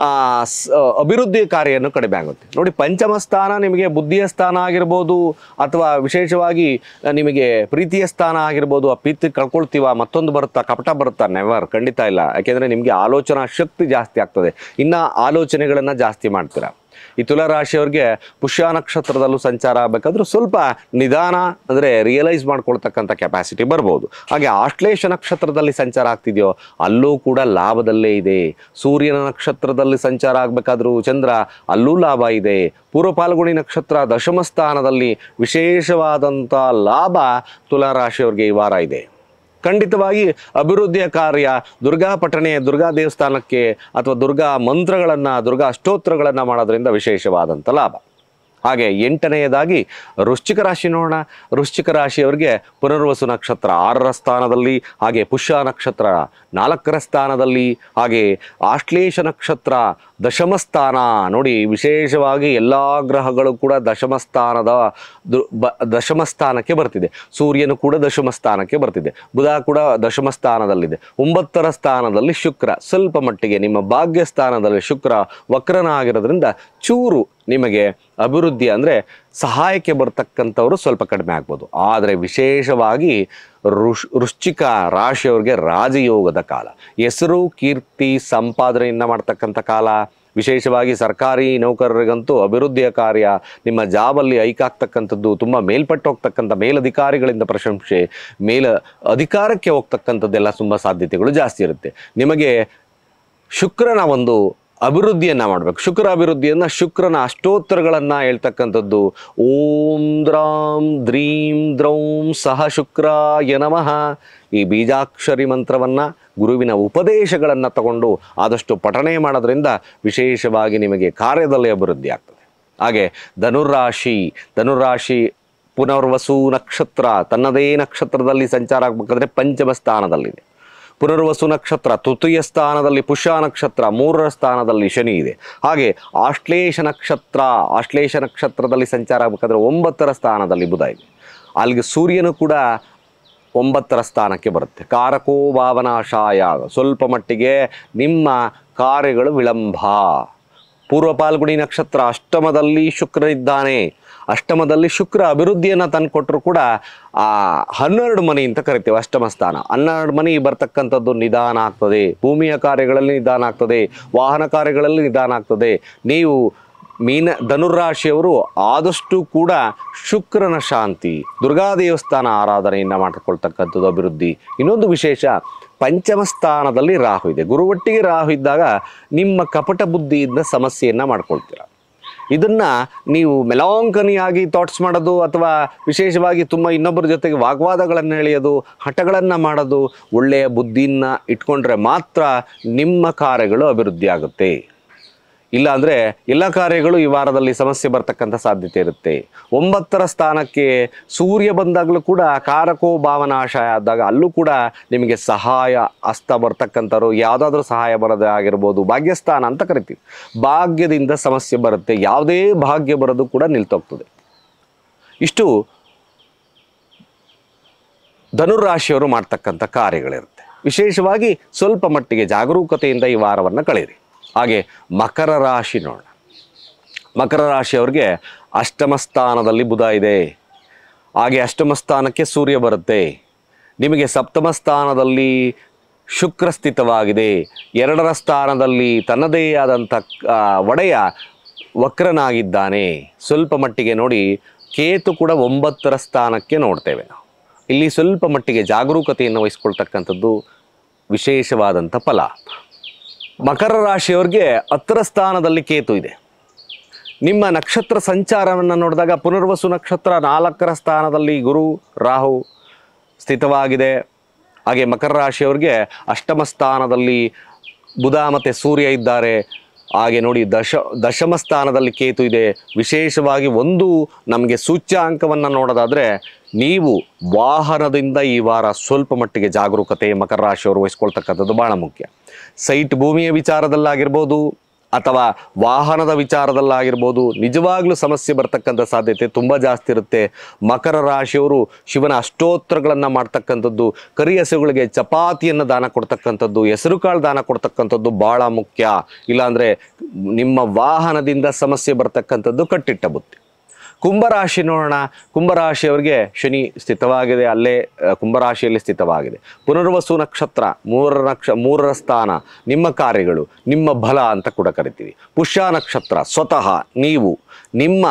ಅಭಿವೃದ್ಧಿ ಕಾರ್ಯವನ್ನು ಕಡಿಮೆ ಆಗುತ್ತೆ. ನೋಡಿ, ಪಂಚಮ ಸ್ಥಾನ ನಿಮಗೆ ಬುದ್ಧಿಯ ಸ್ಥಾನ ಆಗಿರ್ಬೋದು, ಅಥವಾ ವಿಶೇಷವಾಗಿ ನಿಮಗೆ ಪ್ರೀತಿಯ ಸ್ಥಾನ ಆಗಿರ್ಬೋದು. ಆ ಪ್ರೀತಿ ಕಳ್ಕೊಳ್ತೀವ, ಮತ್ತೊಂದು ಬರುತ್ತಾ, ಕಪಟ ಬರುತ್ತಾ? ನೆವರ್, ಖಂಡಿತ ಇಲ್ಲ. ಯಾಕೆಂದರೆ ನಿಮಗೆ ಆಲೋಚನಾ ಶಕ್ತಿ ಜಾಸ್ತಿ ಆಗ್ತದೆ, ಇನ್ನು ಆಲೋಚನೆಗಳನ್ನು ಜಾಸ್ತಿ ಮಾಡ್ತೀರಾ. ಈ ತುಲಾರಾಶಿಯವ್ರಿಗೆ ಪುಷ್ಯ ನಕ್ಷತ್ರದಲ್ಲೂ ಸಂಚಾರ ಆಗಬೇಕಾದ್ರೂ ಸ್ವಲ್ಪ ನಿಧಾನ, ಅಂದರೆ ರಿಯಲೈಸ್ ಮಾಡ್ಕೊಳ್ತಕ್ಕಂಥ ಕೆಪಾಸಿಟಿ ಬರ್ಬೋದು. ಹಾಗೆ ಆಶ್ಲೇಷ ನಕ್ಷತ್ರದಲ್ಲಿ ಸಂಚಾರ ಆಗ್ತಿದೆಯೋ ಅಲ್ಲೂ ಕೂಡ ಲಾಭದಲ್ಲೇ ಇದೆ. ಸೂರ್ಯನ ನಕ್ಷತ್ರದಲ್ಲಿ ಸಂಚಾರ ಆಗಬೇಕಾದ್ರೂ ಚಂದ್ರ ಅಲ್ಲೂ ಲಾಭ ಇದೆ. ಪೂರ್ವ ಫಾಲ್ಗುಣಿ ನಕ್ಷತ್ರ ದಶಮ ಸ್ಥಾನದಲ್ಲಿ ವಿಶೇಷವಾದಂಥ ಲಾಭ ತುಲಾರಾಶಿಯವ್ರಿಗೆ ಈ ವಾರ ಇದೆ. ಖಂಡಿತವಾಗಿ ಅಭಿವೃದ್ಧಿಯ ಕಾರ್ಯ, ದುರ್ಗಾ ಪಠಣೆ, ದುರ್ಗಾ ದೇವಸ್ಥಾನಕ್ಕೆ ಅಥವಾ ದುರ್ಗಾ ಮಂತ್ರಗಳನ್ನು, ದುರ್ಗಾ ಅಷ್ಟೋತ್ತರಗಳನ್ನು ಮಾಡೋದ್ರಿಂದ ವಿಶೇಷವಾದಂಥ ಲಾಭ. ಹಾಗೆ ಎಂಟನೆಯದಾಗಿ ವೃಶ್ಚಿಕ ರಾಶಿ ನೋಡೋಣ. ವೃಶ್ಚಿಕ ರಾಶಿಯವರಿಗೆ ಪುನರ್ವಸು ನಕ್ಷತ್ರ ಆರರ ಸ್ಥಾನದಲ್ಲಿ, ಹಾಗೆ ಪುಷ್ಯ ನಕ್ಷತ್ರ ನಾಲ್ಕರ ಸ್ಥಾನದಲ್ಲಿ, ಹಾಗೆ ಆಶ್ಲೇಷ ನಕ್ಷತ್ರ ದಶಮ ಸ್ಥಾನ. ನೋಡಿ, ವಿಶೇಷವಾಗಿ ಎಲ್ಲ ಗ್ರಹಗಳು ಕೂಡ ದಶಮ ಸ್ಥಾನದ ಬ ದಶಮ ಸ್ಥಾನಕ್ಕೆ ಬರ್ತಿದೆ. ಸೂರ್ಯನು ಕೂಡ ದಶಮ ಸ್ಥಾನಕ್ಕೆ ಬರ್ತಿದೆ, ಬುಧ ಕೂಡ ದಶಮ ಸ್ಥಾನದಲ್ಲಿದೆ. ಒಂಬತ್ತರ ಸ್ಥಾನದಲ್ಲಿ ಶುಕ್ರ, ಸ್ವಲ್ಪ ಮಟ್ಟಿಗೆ ನಿಮ್ಮ ಭಾಗ್ಯ ಸ್ಥಾನದಲ್ಲಿ ಶುಕ್ರ ವಕ್ರನ ಆಗಿರೋದ್ರಿಂದ ಚೂರು ನಿಮಗೆ ಅಭಿವೃದ್ಧಿ ಅಂದರೆ ಸಹಾಯಕ್ಕೆ ಬರ್ತಕ್ಕಂಥವರು ಸ್ವಲ್ಪ ಕಡಿಮೆ ಆಗ್ಬೋದು. ಆದರೆ ವಿಶೇಷವಾಗಿ ಋಷ್ ವೃಶ್ಚಿಕ ರಾಶಿಯವ್ರಿಗೆ ರಾಜಯೋಗದ ಕಾಲ, ಹೆಸರು ಕೀರ್ತಿ ಸಂಪಾದನೆಯನ್ನು ಮಾಡ್ತಕ್ಕಂಥ ಕಾಲ. ವಿಶೇಷವಾಗಿ ಸರ್ಕಾರಿ ನೌಕರರಿಗಂತೂ ಅಭಿವೃದ್ಧಿಯ ಕಾರ್ಯ, ನಿಮ್ಮ ಜಾಬಲ್ಲಿ ಐಕಾಗ್ತಕ್ಕಂಥದ್ದು, ತುಂಬ ಮೇಲ್ಪಟ್ಟು ಹೋಗ್ತಕ್ಕಂಥ ಮೇಲಧಿಕಾರಿಗಳಿಂದ ಪ್ರಶಂಸೆ, ಮೇಲ ಅಧಿಕಾರಕ್ಕೆ ಹೋಗ್ತಕ್ಕಂಥದ್ದೆಲ್ಲ ತುಂಬ ಸಾಧ್ಯತೆಗಳು ಜಾಸ್ತಿ ಇರುತ್ತೆ. ನಿಮಗೆ ಶುಕ್ರನ ಒಂದು ಅಭಿವೃದ್ಧಿಯನ್ನು ಮಾಡಬೇಕು. ಶುಕ್ರ ಅಭಿವೃದ್ಧಿಯನ್ನು ಶುಕ್ರನ ಅಷ್ಟೋತ್ತರಗಳನ್ನು ಹೇಳ್ತಕ್ಕಂಥದ್ದು. ಓಂ ದ್ರಾಂ ದ್ರೀಂ ದ್ರೌಂ ಸಹ ಶುಕ್ರಾಯ ನಮಃ. ಈ ಬೀಜಾಕ್ಷರಿ ಮಂತ್ರವನ್ನು, ಗುರುವಿನ ಉಪದೇಶಗಳನ್ನು ತಗೊಂಡು ಆದಷ್ಟು ಪಠಣೆ ಮಾಡೋದ್ರಿಂದ ವಿಶೇಷವಾಗಿ ನಿಮಗೆ ಕಾರ್ಯದಲ್ಲಿ ಅಭಿವೃದ್ಧಿ ಆಗ್ತದೆ. ಹಾಗೆ ಧನುರಾಶಿ ಧನುರಾಶಿ ಪುನರ್ವಸು ನಕ್ಷತ್ರ ತನ್ನದೇ ನಕ್ಷತ್ರದಲ್ಲಿ ಸಂಚಾರ ಆಗಬೇಕಾದ್ರೆ ಪಂಚಮ ಸ್ಥಾನದಲ್ಲಿದೆ. ಪುನರ್ವಸು ನಕ್ಷತ್ರ ತೃತೀಯ ಸ್ಥಾನದಲ್ಲಿ, ಪುಷ್ಯ ನಕ್ಷತ್ರ ಮೂರರ ಸ್ಥಾನದಲ್ಲಿ ಶನಿ ಇದೆ. ಹಾಗೆ ಆಶ್ಲೇಷ ನಕ್ಷತ್ರ ಆಶ್ಲೇಷ ನಕ್ಷತ್ರದಲ್ಲಿ ಸಂಚಾರ ಆಗಬೇಕಾದ್ರೆ ಒಂಬತ್ತರ ಸ್ಥಾನದಲ್ಲಿ ಬುಧ ಇದೆ. ಅಲ್ಲಿಗೆ ಸೂರ್ಯನು ಕೂಡ ಒಂಬತ್ತರ ಸ್ಥಾನಕ್ಕೆ ಬರುತ್ತೆ. ಕಾರಕೋ ಭಾವನಾಶಾಯ, ಸ್ವಲ್ಪ ಮಟ್ಟಿಗೆ ನಿಮ್ಮ ಕಾರ್ಯಗಳು ವಿಳಂಬ. ಪೂರ್ವ ಫಾಲ್ಗುಣಿ ನಕ್ಷತ್ರ ಅಷ್ಟಮದಲ್ಲಿ ಶುಕ್ರ ಇದ್ದಾನೆ. ಅಷ್ಟಮದಲ್ಲಿ ಶುಕ್ರ ಅಭಿವೃದ್ಧಿಯನ್ನು ತಂದುಕೊಟ್ರು ಕೂಡ ಆ ಹನ್ನೆರಡು ಮನೆ ಅಂತ ಕರಿತೇವೆ ಅಷ್ಟಮ ಸ್ಥಾನ. ಹನ್ನೆರಡು ಮನೆ ಬರ್ತಕ್ಕಂಥದ್ದು ನಿಧಾನ ಆಗ್ತದೆ. ಭೂಮಿಯ ಕಾರ್ಯಗಳಲ್ಲಿ ನಿಧಾನ ಆಗ್ತದೆ, ವಾಹನ ಕಾರ್ಯಗಳಲ್ಲಿ ನಿಧಾನ ಆಗ್ತದೆ. ನೀವು ಮೀನ ಧನುರಾಶಿಯವರು ಆದಷ್ಟು ಕೂಡ ಶುಕ್ರನ ಶಾಂತಿ, ದುರ್ಗಾ ದೇವಸ್ಥಾನ ಆರಾಧನೆಯನ್ನು ಮಾಡಿಕೊಳ್ತಕ್ಕಂಥದ್ದು ಅಭಿವೃದ್ಧಿ. ಇನ್ನೊಂದು ವಿಶೇಷ, ಪಂಚಮ ಸ್ಥಾನದಲ್ಲಿ ರಾಹು ಇದೆ. ಗುರುವೊಟ್ಟಿಗೆ ರಾಹು ಇದ್ದಾಗ ನಿಮ್ಮ ಕಪಟ ಬುದ್ಧಿಯಿಂದ ಸಮಸ್ಯೆಯನ್ನು ಮಾಡ್ಕೊಳ್ತೀರ. ಇದನ್ನು ನೀವು ಮೆಲಾಂಕನಿಯಾಗಿ ಥಾಟ್ಸ್ ಮಾಡೋದು, ಅಥವಾ ವಿಶೇಷವಾಗಿ ತುಂಬ ಇನ್ನೊಬ್ಬರ ಜೊತೆಗೆ ವಾಗ್ವಾದಗಳನ್ನು ಎಳೆಯೋದು, ಹಠಗಳನ್ನು ಮಾಡೋದು, ಒಳ್ಳೆಯ ಬುದ್ಧಿಯನ್ನು ಇಟ್ಕೊಂಡ್ರೆ ಮಾತ್ರ ನಿಮ್ಮ ಕಾರ್ಯಗಳು ಅಭಿವೃದ್ಧಿ ಆಗುತ್ತೆ. ಇಲ್ಲಾಂದರೆ ಎಲ್ಲ ಕಾರ್ಯಗಳು ಈ ವಾರದಲ್ಲಿ ಸಮಸ್ಯೆ ಬರ್ತಕ್ಕಂಥ ಸಾಧ್ಯತೆ ಇರುತ್ತೆ. ಒಂಬತ್ತರ ಸ್ಥಾನಕ್ಕೆ ಸೂರ್ಯ ಬಂದಾಗಲೂ ಕೂಡ ಕಾರಕೋ ಭಾವನಾಶಯ ಆದಾಗ ಅಲ್ಲೂ ಕೂಡ ನಿಮಗೆ ಸಹಾಯ ಹಸ್ತ ಬರ್ತಕ್ಕಂಥವ್ರು, ಯಾವುದಾದ್ರೂ ಸಹಾಯ ಬರೋದೇ ಆಗಿರ್ಬೋದು. ಭಾಗ್ಯಸ್ಥಾನ ಅಂತ ಕರಿತೀವಿ. ಭಾಗ್ಯದಿಂದ ಸಮಸ್ಯೆ ಬರುತ್ತೆ, ಯಾವುದೇ ಭಾಗ್ಯ ಬರೋದು ಕೂಡ ನಿಲ್ತೋಗ್ತದೆ. ಇಷ್ಟು ಧನುರಾಶಿಯವರು ಮಾಡ್ತಕ್ಕಂಥ ಕಾರ್ಯಗಳಿರುತ್ತೆ. ವಿಶೇಷವಾಗಿ ಸ್ವಲ್ಪ ಮಟ್ಟಿಗೆ ಜಾಗರೂಕತೆಯಿಂದ ಈ ವಾರವನ್ನು ಕಳೆಯಿರಿ. ಹಾಗೆ ಮಕರ ರಾಶಿ ನೋಡೋಣ. ಮಕರ ರಾಶಿಯವ್ರಿಗೆ ಅಷ್ಟಮ ಸ್ಥಾನದಲ್ಲಿ ಬುಧ ಇದೆ. ಹಾಗೆ ಅಷ್ಟಮ ಸ್ಥಾನಕ್ಕೆ ಸೂರ್ಯ ಬರುತ್ತೆ. ನಿಮಗೆ ಸಪ್ತಮ ಸ್ಥಾನದಲ್ಲಿ ಶುಕ್ರ ಸ್ಥಿತವಾಗಿದೆ. ಎರಡರ ಸ್ಥಾನದಲ್ಲಿ ತನ್ನದೇ ಆದಂಥ ಒಡೆಯ ವಕ್ರನಾಗಿದ್ದಾನೆ. ಸ್ವಲ್ಪ ಮಟ್ಟಿಗೆ ನೋಡಿ ಕೇತು ಕೂಡ ಒಂಬತ್ತರ ಸ್ಥಾನಕ್ಕೆ ನೋಡ್ತೇವೆ ನಾವು. ಇಲ್ಲಿ ಸ್ವಲ್ಪ ಮಟ್ಟಿಗೆ ಜಾಗರೂಕತೆಯನ್ನು ವಹಿಸ್ಕೊಳ್ತಕ್ಕಂಥದ್ದು ವಿಶೇಷವಾದಂಥ ಫಲ. ಮಕರ ರಾಶಿಯವರಿಗೆ ಹತ್ತರ ಸ್ಥಾನದಲ್ಲಿ ಕೇತು ಇದೆ. ನಿಮ್ಮ ನಕ್ಷತ್ರ ಸಂಚಾರವನ್ನು ನೋಡಿದಾಗ ಪುನರ್ವಸು ನಕ್ಷತ್ರ ನಾಲ್ಕರ ಸ್ಥಾನದಲ್ಲಿ ಗುರು ರಾಹು ಸ್ಥಿತವಾಗಿದೆ. ಹಾಗೆ ಮಕರ ರಾಶಿಯವರಿಗೆ ಅಷ್ಟಮ ಸ್ಥಾನದಲ್ಲಿ ಬುಧ ಮತ್ತು ಸೂರ್ಯ ಇದ್ದಾರೆ. ಹಾಗೆ ನೋಡಿ ದಶ ದಶಮ ಸ್ಥಾನದಲ್ಲಿ ಕೇತು ಇದೆ. ವಿಶೇಷವಾಗಿ ಒಂದು ನಮಗೆ ಸೂಚ್ಯಾಂಕವನ್ನು ನೋಡೋದಾದರೆ ನೀವು ವಾಹನದಿಂದ ಈ ವಾರ ಸ್ವಲ್ಪ ಮಟ್ಟಿಗೆ ಜಾಗರೂಕತೆ ಮಕರ ರಾಶಿಯವರು ವಹಿಸ್ಕೊಳ್ತಕ್ಕಂಥದ್ದು ಭಾಳ ಮುಖ್ಯ. ಸೈಟ್ ಭೂಮಿಯ ವಿಚಾರದಲ್ಲಾಗಿರ್ಬೋದು ಅಥವಾ ವಾಹನದ ವಿಚಾರದಲ್ಲಾಗಿರ್ಬೋದು ನಿಜವಾಗ್ಲೂ ಸಮಸ್ಯೆ ಬರ್ತಕ್ಕಂಥ ಸಾಧ್ಯತೆ ತುಂಬ ಜಾಸ್ತಿ ಇರುತ್ತೆ. ಮಕರ ರಾಶಿಯವರು ಶಿವನ ಅಷ್ಟೋತ್ತರಗಳನ್ನು ಮಾಡ್ತಕ್ಕಂಥದ್ದು, ಕರಿ ಹಸುಗಳಿಗೆ ಚಪಾತಿಯನ್ನು ದಾನ ಕೊಡ್ತಕ್ಕಂಥದ್ದು, ಹೆಸರು ಕಾಳು ದಾನ ಕೊಡ್ತಕ್ಕಂಥದ್ದು ಭಾಳ ಮುಖ್ಯ. ಇಲ್ಲಾಂದರೆ ನಿಮ್ಮ ವಾಹನದಿಂದ ಸಮಸ್ಯೆ ಬರ್ತಕ್ಕಂಥದ್ದು ಕಟ್ಟಿಟ್ಟ ಬುತ್ತಿ. ಕುಂಭರಾಶಿ ನೋಡೋಣ. ಕುಂಭರಾಶಿಯವರಿಗೆ ಶನಿ ಸ್ಥಿತವಾಗಿದೆ, ಅಲ್ಲೇ ಕುಂಭರಾಶಿಯಲ್ಲಿ ಸ್ಥಿತವಾಗಿದೆ. ಪುನರ್ವಸು ನಕ್ಷತ್ರ ಮೂರರ ನಕ್ಷ ಮೂರರ ಸ್ಥಾನ ನಿಮ್ಮ ಕಾರ್ಯಗಳು, ನಿಮ್ಮ ಬಲ ಅಂತ ಕೂಡ ಕರಿತೀವಿ. ಪುಷ್ಯ ನಕ್ಷತ್ರ ಸ್ವತಃ ನೀವು ನಿಮ್ಮ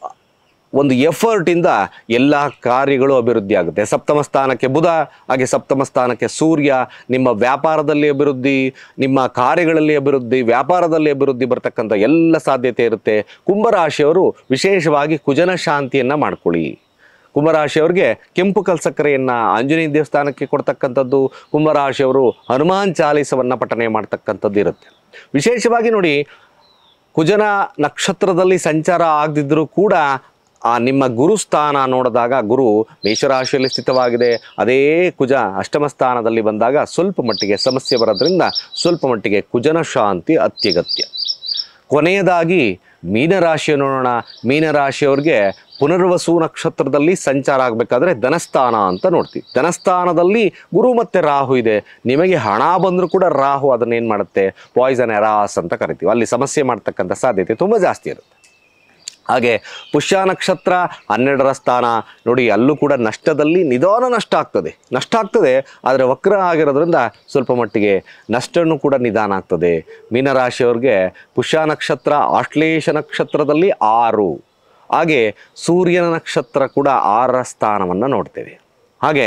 ಒಂದು ಎಫರ್ಟಿಂದ ಎಲ್ಲ ಕಾರ್ಯಗಳು ಅಭಿವೃದ್ಧಿ ಆಗುತ್ತೆ. ಸಪ್ತಮ ಸ್ಥಾನಕ್ಕೆ ಬುಧ, ಹಾಗೆ ಸಪ್ತಮ ಸ್ಥಾನಕ್ಕೆ ಸೂರ್ಯ. ನಿಮ್ಮ ವ್ಯಾಪಾರದಲ್ಲಿ ಅಭಿವೃದ್ಧಿ, ನಿಮ್ಮ ಕಾರ್ಯಗಳಲ್ಲಿ ಅಭಿವೃದ್ಧಿ, ವ್ಯಾಪಾರದಲ್ಲಿ ಅಭಿವೃದ್ಧಿ ಬರ್ತಕ್ಕಂಥ ಎಲ್ಲ ಸಾಧ್ಯತೆ ಇರುತ್ತೆ. ಕುಂಭರಾಶಿಯವರು ವಿಶೇಷವಾಗಿ ಕುಜನ ಶಾಂತಿಯನ್ನು ಮಾಡ್ಕೊಳ್ಳಿ. ಕುಂಭರಾಶಿಯವ್ರಿಗೆ ಕೆಂಪು ಕಲ್ಸಕ್ಕರೆಯನ್ನು ಆಂಜನೇಯ ದೇವಸ್ಥಾನಕ್ಕೆ ಕೊಡ್ತಕ್ಕಂಥದ್ದು, ಕುಂಭರಾಶಿಯವರು ಹನುಮಾನ್ ಚಾಲೀಸವನ್ನು ಪಠನೆ ಮಾಡ್ತಕ್ಕಂಥದ್ದು ಇರುತ್ತೆ. ವಿಶೇಷವಾಗಿ ನೋಡಿ, ಕುಜನ ನಕ್ಷತ್ರದಲ್ಲಿ ಸಂಚಾರ ಆಗದಿದ್ದರೂ ಕೂಡ ಆ ನಿಮ್ಮ ಗುರುಸ್ಥಾನ ನೋಡಿದಾಗ ಗುರು ಮೇಷರಾಶಿಯಲ್ಲಿ ಸ್ಥಿತವಾಗಿದೆ. ಅದೇ ಕುಜ ಅಷ್ಟಮ ಸ್ಥಾನದಲ್ಲಿ ಬಂದಾಗ ಸ್ವಲ್ಪ ಮಟ್ಟಿಗೆ ಸಮಸ್ಯೆ ಬರೋದ್ರಿಂದ ಸ್ವಲ್ಪ ಮಟ್ಟಿಗೆ ಕುಜನ ಶಾಂತಿ ಅತ್ಯಗತ್ಯ. ಕೊನೆಯದಾಗಿ ಮೀನರಾಶಿಯ ನೋಡೋಣ. ಮೀನರಾಶಿಯವ್ರಿಗೆ ಪುನರ್ವಸು ನಕ್ಷತ್ರದಲ್ಲಿ ಸಂಚಾರ ಆಗಬೇಕಾದ್ರೆ ಧನಸ್ಥಾನ ಅಂತ ನೋಡ್ತೀವಿ. ಧನಸ್ಥಾನದಲ್ಲಿ ಗುರು ಮತ್ತು ರಾಹು ಇದೆ. ನಿಮಗೆ ಹಣ ಬಂದರೂ ಕೂಡ ರಾಹು ಅದನ್ನೇನು ಮಾಡುತ್ತೆ, ಪಾಯ್ಸನ್ ಎರಾಸ್ ಅಂತ ಕರಿತೀವಿ. ಅಲ್ಲಿ ಸಮಸ್ಯೆ ಮಾಡ್ತಕ್ಕಂಥ ಸಾಧ್ಯತೆ ತುಂಬ ಜಾಸ್ತಿ ಇರುತ್ತೆ. ಹಾಗೆ ಪುಷ್ಯ ನಕ್ಷತ್ರ ಹನ್ನೆರಡರ ಸ್ಥಾನ ನೋಡಿ, ಅಲ್ಲೂ ಕೂಡ ನಷ್ಟದಲ್ಲಿ ನಿಧಾನ ನಷ್ಟ ಆಗ್ತದೆ ನಷ್ಟ ಆಗ್ತದೆ ಆದರೆ ವಕ್ರ ಆಗಿರೋದ್ರಿಂದ ಸ್ವಲ್ಪ ಮಟ್ಟಿಗೆ ನಷ್ಟನೂ ಕೂಡ ನಿಧಾನ ಆಗ್ತದೆ. ಮೀನರಾಶಿಯವ್ರಿಗೆ ಪುಷ್ಯ ನಕ್ಷತ್ರ ಆಶ್ಲೇಷ ನಕ್ಷತ್ರದಲ್ಲಿ ಆರು, ಹಾಗೆ ಸೂರ್ಯನ ನಕ್ಷತ್ರ ಕೂಡ ಆರರ ಸ್ಥಾನವನ್ನು ನೋಡ್ತೇವೆ. ಹಾಗೆ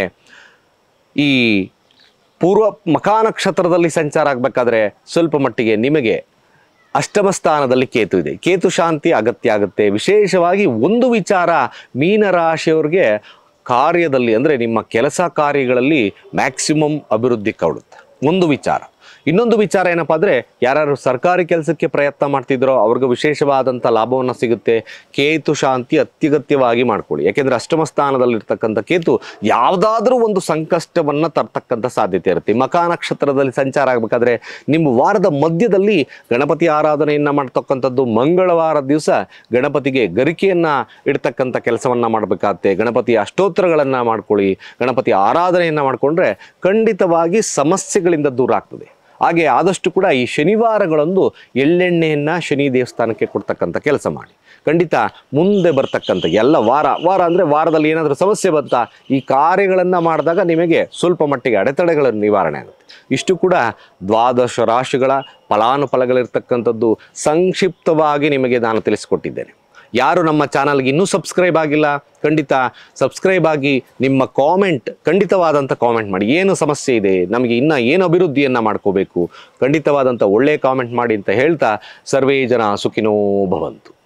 ಈ ಪೂರ್ವ ಮಖಾ ನಕ್ಷತ್ರದಲ್ಲಿ ಸಂಚಾರ ಆಗಬೇಕಾದ್ರೆ ಸ್ವಲ್ಪ ಮಟ್ಟಿಗೆ ನಿಮಗೆ ಅಷ್ಟಮ ಸ್ಥಾನದಲ್ಲಿ ಕೇತು ಇದೆ. ಕೇತು ಶಾಂತಿ ಅಗತ್ಯ ಆಗುತ್ತೆ. ವಿಶೇಷವಾಗಿ ಒಂದು ವಿಚಾರ ಮೀನರಾಶಿಯವ್ರಿಗೆ ಕಾರ್ಯದಲ್ಲಿ ಅಂದರೆ ನಿಮ್ಮ ಕೆಲಸ ಕಾರ್ಯಗಳಲ್ಲಿ ಮ್ಯಾಕ್ಸಿಮಮ್ ಅಭಿವೃದ್ಧಿ ಕೊಡುತ್ತೆ ಒಂದು ವಿಚಾರ. ಇನ್ನೊಂದು ವಿಚಾರ ಏನಪ್ಪ ಅಂದರೆ, ಯಾರು ಸರ್ಕಾರಿ ಕೆಲಸಕ್ಕೆ ಪ್ರಯತ್ನ ಮಾಡ್ತಿದ್ರೋ ಅವ್ರಿಗೆ ವಿಶೇಷವಾದಂಥ ಲಾಭವನ್ನು ಸಿಗುತ್ತೆ. ಕೇತು ಶಾಂತಿ ಅತ್ಯಗತ್ಯವಾಗಿ ಮಾಡ್ಕೊಳ್ಳಿ. ಯಾಕೆಂದರೆ ಅಷ್ಟಮ ಸ್ಥಾನದಲ್ಲಿರ್ತಕ್ಕಂಥ ಕೇತು ಯಾವುದಾದ್ರೂ ಒಂದು ಸಂಕಷ್ಟವನ್ನು ತರ್ತಕ್ಕಂಥ ಸಾಧ್ಯತೆ ಇರುತ್ತೆ. ಮಖಾ ನಕ್ಷತ್ರದಲ್ಲಿ ಸಂಚಾರ ಆಗಬೇಕಾದ್ರೆ ನಿಮ್ಮ ವಾರದ ಮಧ್ಯದಲ್ಲಿ ಗಣಪತಿ ಆರಾಧನೆಯನ್ನು ಮಾಡ್ತಕ್ಕಂಥದ್ದು, ಮಂಗಳವಾರ ದಿವಸ ಗಣಪತಿಗೆ ಗರಿಕೆಯನ್ನು ಇಡ್ತಕ್ಕಂಥ ಕೆಲಸವನ್ನು ಮಾಡಬೇಕಾಗುತ್ತೆ. ಗಣಪತಿಯ ಅಷ್ಟೋತ್ತರಗಳನ್ನು ಮಾಡ್ಕೊಳ್ಳಿ. ಗಣಪತಿ ಆರಾಧನೆಯನ್ನು ಮಾಡಿಕೊಂಡ್ರೆ ಖಂಡಿತವಾಗಿ ಸಮಸ್ಯೆಗಳಿಂದ ದೂರ ಆಗ್ತದೆ. ಹಾಗೆ ಆದಷ್ಟು ಕೂಡ ಈ ಶನಿವಾರಗಳಂದು ಎಳ್ಳೆಣ್ಣೆಯನ್ನು ಶನಿ ದೇವಸ್ಥಾನಕ್ಕೆ ಕೊಡ್ತಕ್ಕಂಥ ಕೆಲಸ ಮಾಡಿ. ಖಂಡಿತ ಮುಂದೆ ಬರ್ತಕ್ಕಂಥ ಎಲ್ಲ ವಾರ ವಾರ ಅಂದರೆ ವಾರದಲ್ಲಿ ಏನಾದರೂ ಸಮಸ್ಯೆ ಬಂತಾ ಈ ಕಾರ್ಯಗಳನ್ನು ಮಾಡಿದಾಗ ನಿಮಗೆ ಸ್ವಲ್ಪ ಮಟ್ಟಿಗೆ ಅಡೆತಡೆಗಳನ್ನು ನಿವಾರಣೆ ಆಗುತ್ತೆ. ಇಷ್ಟು ಕೂಡ ದ್ವಾದಶ ರಾಶಿಗಳ ಫಲಾನುಫಲಗಳಿರ್ತಕ್ಕಂಥದ್ದು ಸಂಕ್ಷಿಪ್ತವಾಗಿ ನಿಮಗೆ ನಾನು ತಿಳಿಸಿಕೊಟ್ಟಿದ್ದೇನೆ. ಯಾರು ನಮ್ಮ ಚಾನಲ್ಗೆ ಇನ್ನೂ ಸಬ್ಸ್ಕ್ರೈಬ್ ಆಗಿಲ್ಲ, ಖಂಡಿತ ಸಬ್ಸ್ಕ್ರೈಬ್ ಆಗಿ ನಿಮ್ಮ ಕಾಮೆಂಟ್ ಖಂಡಿತವಾದಂಥ ಕಾಮೆಂಟ್ ಮಾಡಿ. ಏನು ಸಮಸ್ಯೆ ಇದೆ, ನಮಗೆ ಇನ್ನೂ ಏನು ಅಭಿವೃದ್ಧಿಯನ್ನು ಮಾಡ್ಕೋಬೇಕು, ಖಂಡಿತವಾದಂಥ ಒಳ್ಳೆಯ ಕಾಮೆಂಟ್ ಮಾಡಿ ಅಂತ ಹೇಳ್ತಾ ಸರ್ವೇ ಜನ ಸುಖಿನೋ ಭವಂತು.